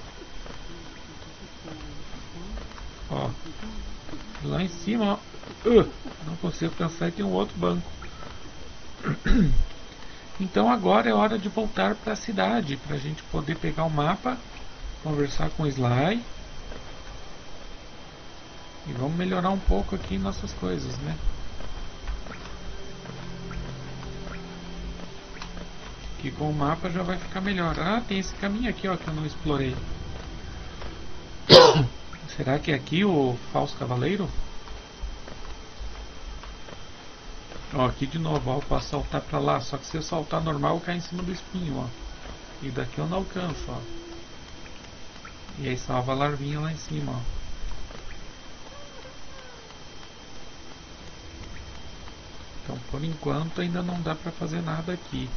Ó, lá em cima, ó. Uh, não consigo pensar e tem um outro banco. Então agora é hora de voltar para a cidade, para a gente poder pegar o mapa, conversar com o Sly. E vamos melhorar um pouco aqui nossas coisas, né? Que com o mapa já vai ficar melhor. Ah, tem esse caminho aqui, ó, que eu não explorei. Será que é aqui o falso cavaleiro? Ó, aqui de novo, ó, eu posso saltar pra lá. Só que se eu saltar normal, eu caio em cima do espinho, ó. E daqui eu não alcanço, ó. E aí salva a larvinha lá em cima, ó. Então, por enquanto, ainda não dá pra fazer nada aqui.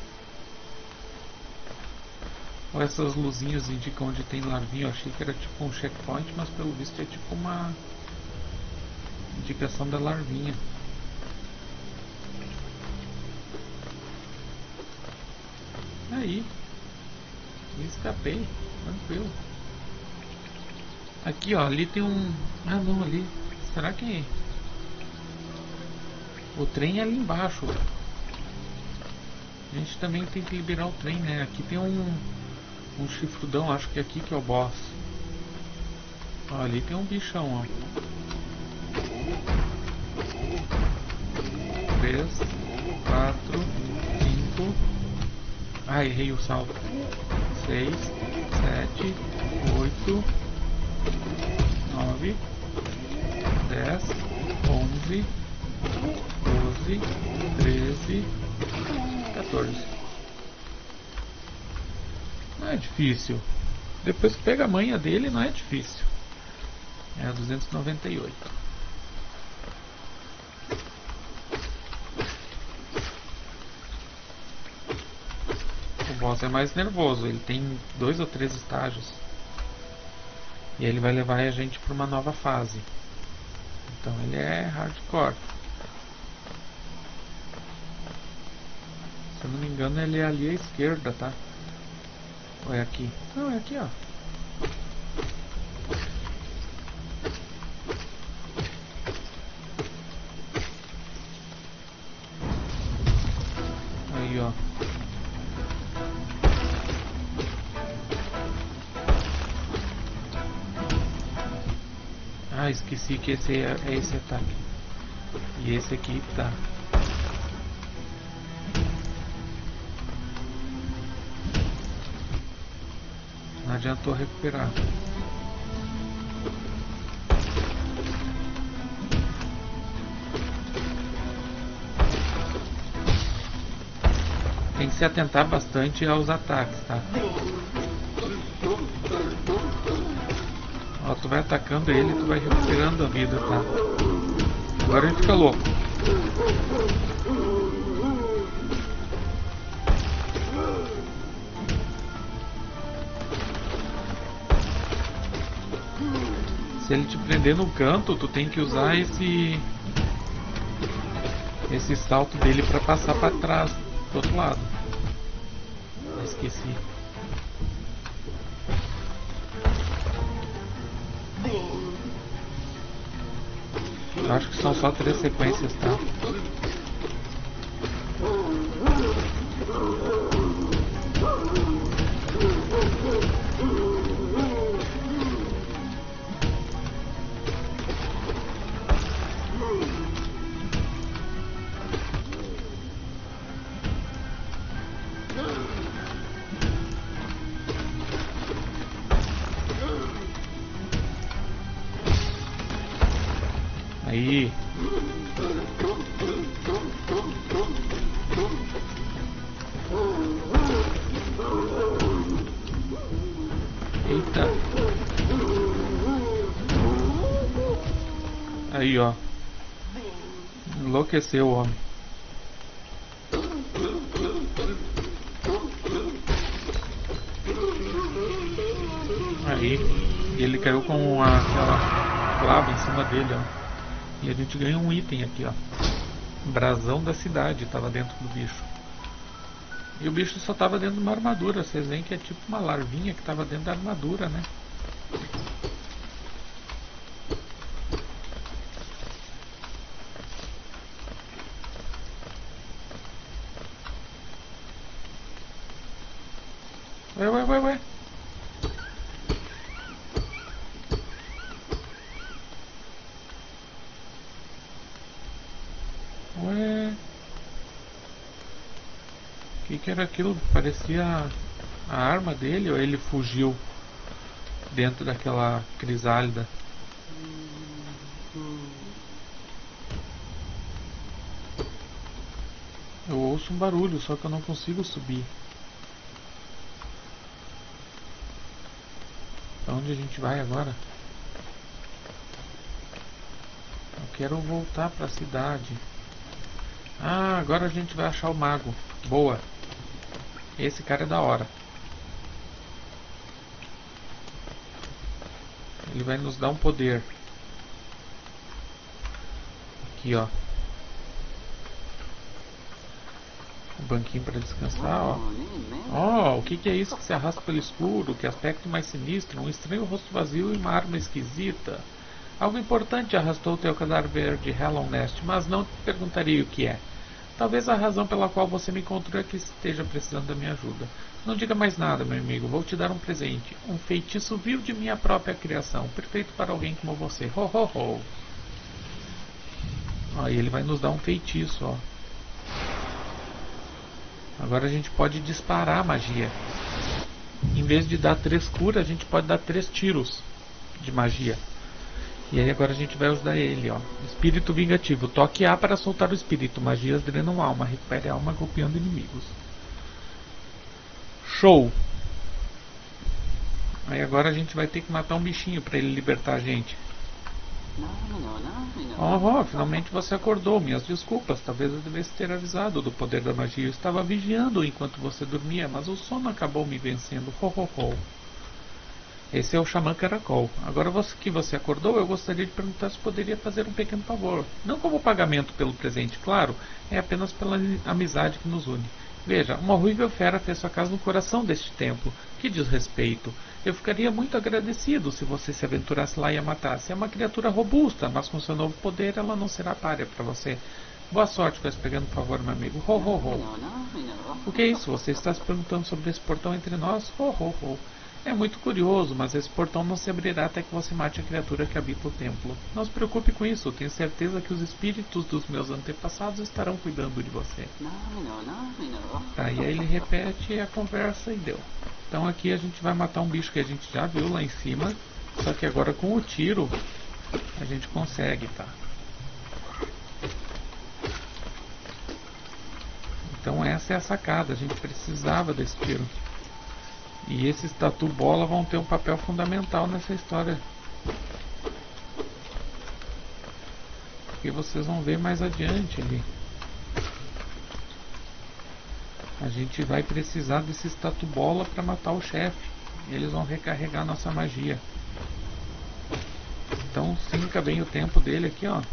Ó, essas luzinhas indicam onde tem larvinha. Eu achei que era tipo um checkpoint, mas pelo visto é tipo uma indicação da larvinha. Aí, escapei, tranquilo. Aqui ó, ali tem um... Ah não, ali, será que... O trem é ali embaixo. A gente também tem que liberar o trem, né? Aqui tem um... Um chifrudão, acho que é aqui que é o boss. Ó, ali tem um bichão, ó. Três, quatro, cinco... Ah, errei o salto. Seis, sete, oito, nove, dez, onze, doze, treze, quatorze. Não é difícil. Depois que pega a manha dele, não é difícil. É duzentos e noventa e oito. O boss é mais nervoso, ele tem dois ou três estágios. E ele vai levar a gente para uma nova fase. Então ele é hardcore. Se eu não me engano, ele é ali à esquerda, tá? Ou é aqui? Não, é aqui, ó. Aí, ó. Ah, esqueci que esse é, é esse ataque. E esse aqui tá. Não adiantou recuperar. Tem que se atentar bastante aos ataques, tá? Ó, tu vai atacando ele, tu vai recuperando a vida, tá? Agora ele fica louco. Se ele te prender no canto, tu tem que usar esse esse salto dele pra passar pra trás, do outro lado. Esqueci. Eu acho que são só três sequências, tá? Aí. Eita. Aí, ó. Enlouqueceu o homem. Aí. E ele caiu com a, aquela clava em cima dele, ó. E a gente ganha um item aqui, ó. Brasão da cidade tava dentro do bicho. E o bicho só tava dentro de uma armadura. Vocês veem que é tipo uma larvinha que tava dentro da armadura, né? Ué, ué, ué, ué. Ué. O que que era aquilo? Parecia a arma dele, ou ele fugiu dentro daquela crisálida? Eu ouço um barulho, só que eu não consigo subir. Pra onde a gente vai agora? Eu quero voltar pra cidade. Ah, agora a gente vai achar o mago. Boa. Esse cara é da hora. Ele vai nos dar um poder. Aqui, ó. Um banquinho para descansar, ó. Ó, o que que é isso que se arrasta pelo escuro? Que aspecto mais sinistro. Um estranho rosto vazio e uma arma esquisita. Algo importante arrastou teu cadáver de Hallow Nest, mas não te perguntaria o que é. Talvez a razão pela qual você me encontrou é que esteja precisando da minha ajuda. Não diga mais nada, meu amigo. Vou te dar um presente. Um feitiço vil de minha própria criação. Perfeito para alguém como você. Ho, ho, ho. Ó, e ele vai nos dar um feitiço, ó. Agora a gente pode disparar a magia. Em vez de dar três curas, a gente pode dar três tiros de magia. E aí agora a gente vai usar ele, ó. Espírito vingativo. Toque A para soltar o espírito. Magias drenam alma. Recupere a alma golpeando inimigos. Show! Aí agora a gente vai ter que matar um bichinho para ele libertar a gente. Oh, oh, finalmente você acordou. Minhas desculpas. Talvez eu devesse ter avisado do poder da magia. Eu estava vigiando enquanto você dormia, mas o sono acabou me vencendo. Ho, ho, ho. Esse é o Xamã Caracol. Agora você, que você acordou, eu gostaria de perguntar se poderia fazer um pequeno favor. Não como pagamento pelo presente, claro, é apenas pela amizade que nos une. Veja, uma horrível fera fez sua casa no coração deste templo. Que desrespeito! Eu ficaria muito agradecido se você se aventurasse lá e a matasse. É uma criatura robusta, mas com seu novo poder ela não será páreo para você. Boa sorte com esse pegando por favor, meu amigo. Ho, ho, ho. O que é isso? Você está se perguntando sobre esse portão entre nós? Ho, ho, ho. É muito curioso, mas esse portão não se abrirá até que você mate a criatura que habita o templo. Não se preocupe com isso, tenho certeza que os espíritos dos meus antepassados estarão cuidando de você. Tá, e aí ele repete a conversa e deu. Então aqui a gente vai matar um bicho que a gente já viu lá em cima, só que agora com o tiro a gente consegue, tá? Então essa é a sacada, a gente precisava desse tiro. E esses tatu bola vão ter um papel fundamental nessa história. Porque vocês vão ver mais adiante ali. A gente vai precisar desses tatu bola para matar o chefe. Eles vão recarregar nossa magia. Então sinca bem o tempo dele aqui, ó.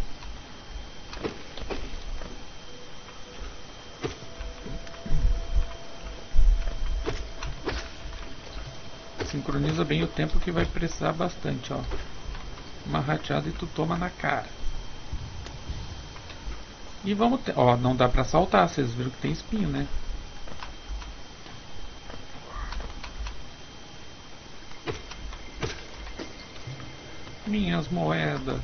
Sincroniza bem o tempo que vai precisar bastante, ó. Uma rateada e tu toma na cara. E vamos ter, ó, não dá pra saltar, vocês viram que tem espinho, né? Minhas moedas.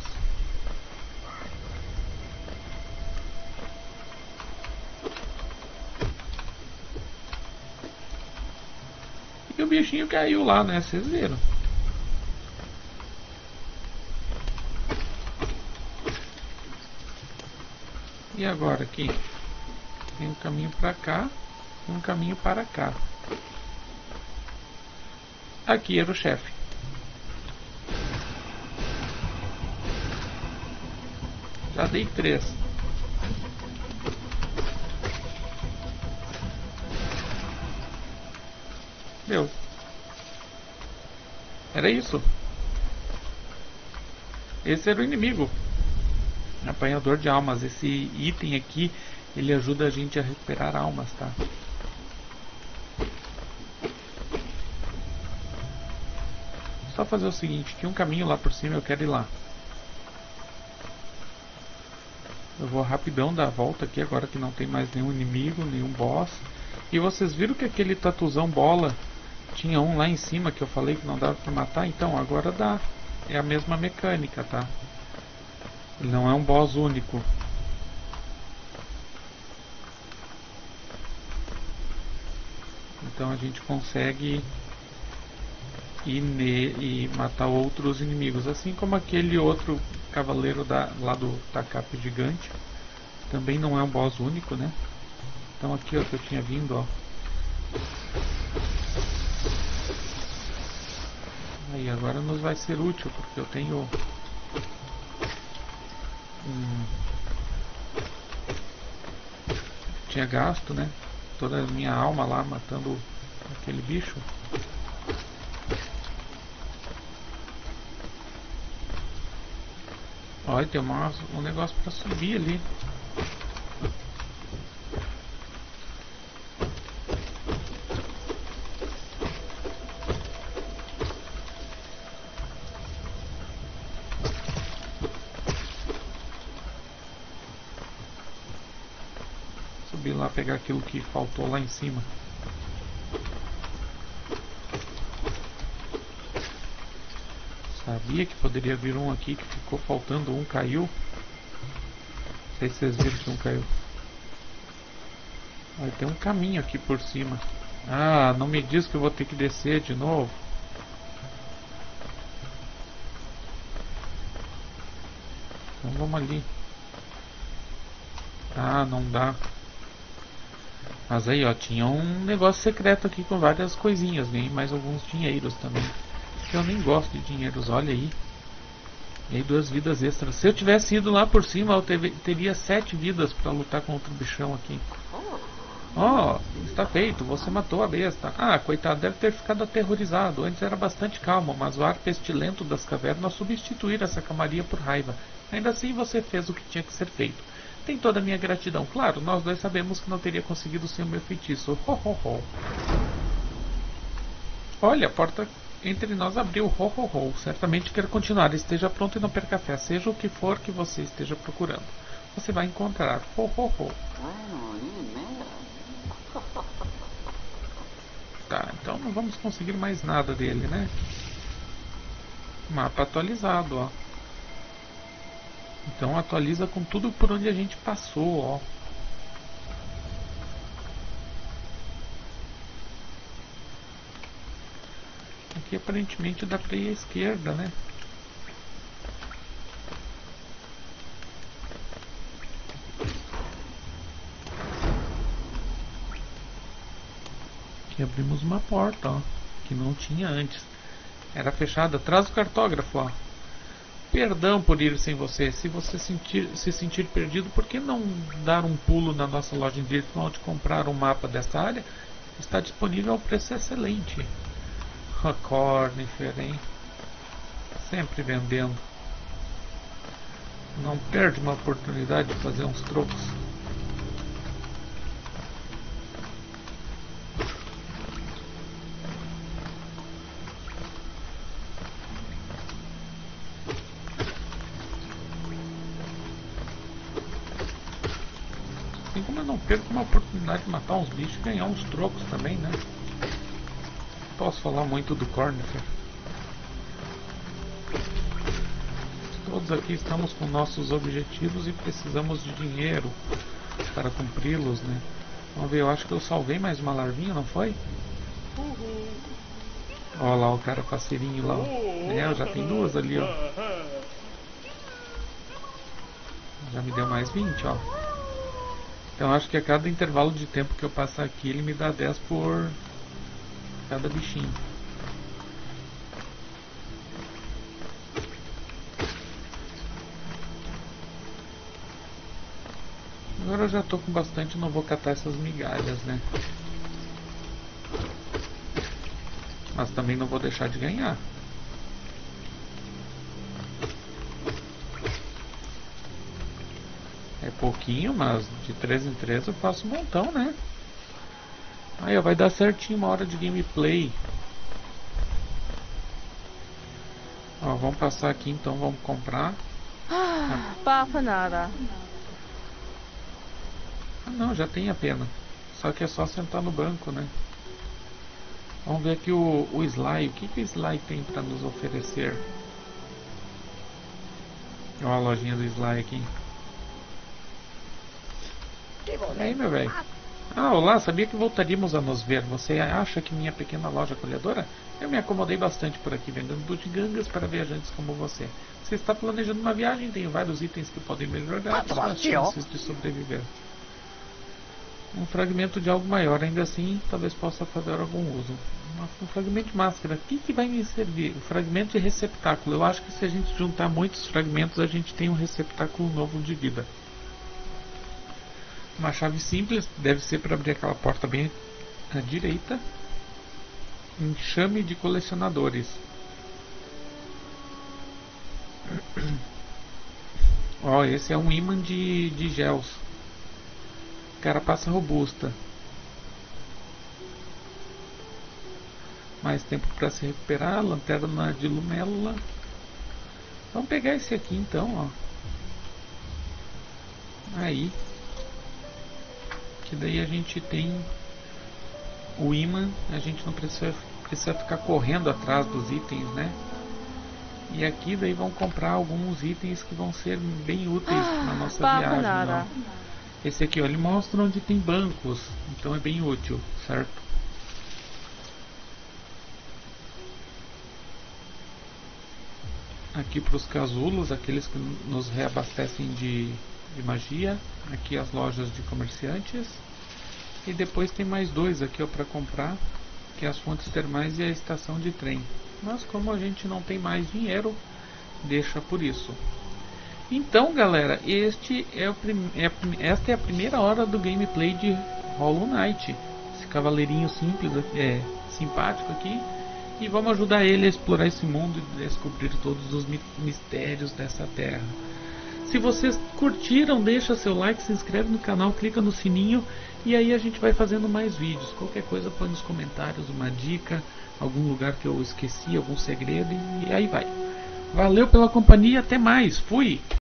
E o bichinho caiu lá, né? Vocês viram? E agora aqui? Tem um caminho para cá e um caminho para cá. Aqui era o chefe. Já dei três. Deu. Era isso. Esse era o inimigo. Apanhador de almas. Esse item aqui, ele ajuda a gente a recuperar almas, tá? Só fazer o seguinte, tinha um caminho lá por cima, eu quero ir lá. Eu vou rapidão dar a volta aqui, agora que não tem mais nenhum inimigo, nenhum boss. E vocês viram que aquele tatuzão bola tinha um lá em cima que eu falei que não dava pra matar? Então, agora dá. É a mesma mecânica, tá? Ele não é um boss único. Então a gente consegue ir e matar outros inimigos. Assim como aquele outro cavaleiro da, lá do Tacape Gigante. Também não é um boss único, né? Então aqui ó, que eu tinha vindo, ó. Aí agora nos vai ser útil, porque eu tenho hum, tinha gasto, né? Toda a minha alma lá matando aquele bicho. Olha, tem uma, um negócio para subir ali. Subir lá, pegar aquilo que faltou lá em cima. Sabia que poderia vir um aqui que ficou faltando um, caiu. Não sei se vocês viram que um caiu. Vai ter um caminho aqui por cima. Ah, não me diz que eu vou ter que descer de novo. Então vamos ali. Ah, não dá. Mas aí ó, tinha um negócio secreto aqui com várias coisinhas. Ganhei mais alguns dinheiros também. Eu nem gosto de dinheiros, olha aí. E aí duas vidas extras. Se eu tivesse ido lá por cima, eu teve, teria sete vidas para lutar contra o bichão aqui. Oh, está feito, você matou a besta. Ah, coitado, deve ter ficado aterrorizado. Antes era bastante calmo, mas o ar pestilento das cavernas substituíra essa calmaria por raiva. Ainda assim você fez o que tinha que ser feito. tem toda a minha gratidão. Claro, nós dois sabemos que não teria conseguido sem o meu feitiço. Ho, ho, ho. Olha, a porta entre nós abriu. Ho, ho, ho. Certamente quero continuar. Esteja pronto e não perca fé. Seja o que for que você esteja procurando, você vai encontrar. Ho, ho, ho. Tá, então não vamos conseguir mais nada dele, né? Mapa atualizado, ó. Então atualiza com tudo por onde a gente passou, ó. Aqui aparentemente dá pra ir à esquerda, né? Aqui abrimos uma porta, ó, que não tinha antes. Era fechada. Traz o cartógrafo, ó. Perdão por ir sem você. Se você sentir, se sentir perdido, por que não dar um pulo na nossa loja virtual de comprar um mapa dessa área? Está disponível a um preço excelente. A Cornifer, hein? Sempre vendendo. Não perde uma oportunidade de fazer uns trocos. Assim como eu não perco uma oportunidade de matar uns bichos e ganhar uns trocos também, né? Posso falar muito do Cornifer. Todos aqui estamos com nossos objetivos e precisamos de dinheiro para cumpri-los, né? Vamos ver, eu acho que eu salvei mais uma larvinha, não foi? Olha lá o cara parceirinho lá. É, já tem duas ali, ó. Já me deu mais vinte, ó. Então acho que a cada intervalo de tempo que eu passar aqui, ele me dá dez por cada bichinho. Agora eu já tô com bastante, não vou catar essas migalhas, né? Mas também não vou deixar de ganhar. É pouquinho, mas de três em três eu faço um montão, né? Aí ó, vai dar certinho uma hora de gameplay. Ó, vamos passar aqui então, vamos comprar. Ah, papa nada. Ah, não, já tem a pena. Só que é só sentar no banco, né? Vamos ver aqui o, o Sly. O que, que o Sly tem para nos oferecer? Olha a lojinha do Sly aqui. E aí, meu velho? Ah, olá, sabia que voltaríamos a nos ver. Você acha que minha pequena loja acolhedora? Eu me acomodei bastante por aqui, vendendo bugigangas para viajantes como você. Você está planejando uma viagem? Tenho vários itens que podem melhorar suas chances de sobreviver. Um fragmento de algo maior, ainda assim, talvez possa fazer algum uso. Um fragmento de máscara, o que, que vai me servir? Um fragmento de receptáculo. Eu acho que se a gente juntar muitos fragmentos, a gente tem um receptáculo novo de vida. Uma chave simples, deve ser para abrir aquela porta bem à direita. Enxame de colecionadores. Ó, oh, esse é um imã de, de gels. Carapaça robusta. Mais tempo para se recuperar. Lanterna de lumélula. Vamos pegar esse aqui então, ó. Aí. Que daí a gente tem o imã. A gente não precisa, precisa ficar correndo atrás dos itens, né? E aqui daí vão comprar alguns itens que vão ser bem úteis ah, na nossa viagem. Nada. Esse aqui, ó, ele mostra onde tem bancos, então é bem útil, certo? Aqui para os casulos, aqueles que nos reabastecem de, de magia. Aqui as lojas de comerciantes. E depois tem mais dois aqui para comprar, que é as fontes termais e a estação de trem. Mas como a gente não tem mais dinheiro, deixa por isso. Então, galera, este é o prim é, esta é a primeira hora do gameplay de Hollow Knight. Esse cavaleirinho simples, é, simpático aqui. E vamos ajudar ele a explorar esse mundo e descobrir todos os mistérios dessa terra. Se vocês curtiram, deixa seu like, se inscreve no canal, clica no sininho e aí a gente vai fazendo mais vídeos. Qualquer coisa põe nos comentários uma dica, algum lugar que eu esqueci, algum segredo e aí vai. Valeu pela companhia, até mais, fui!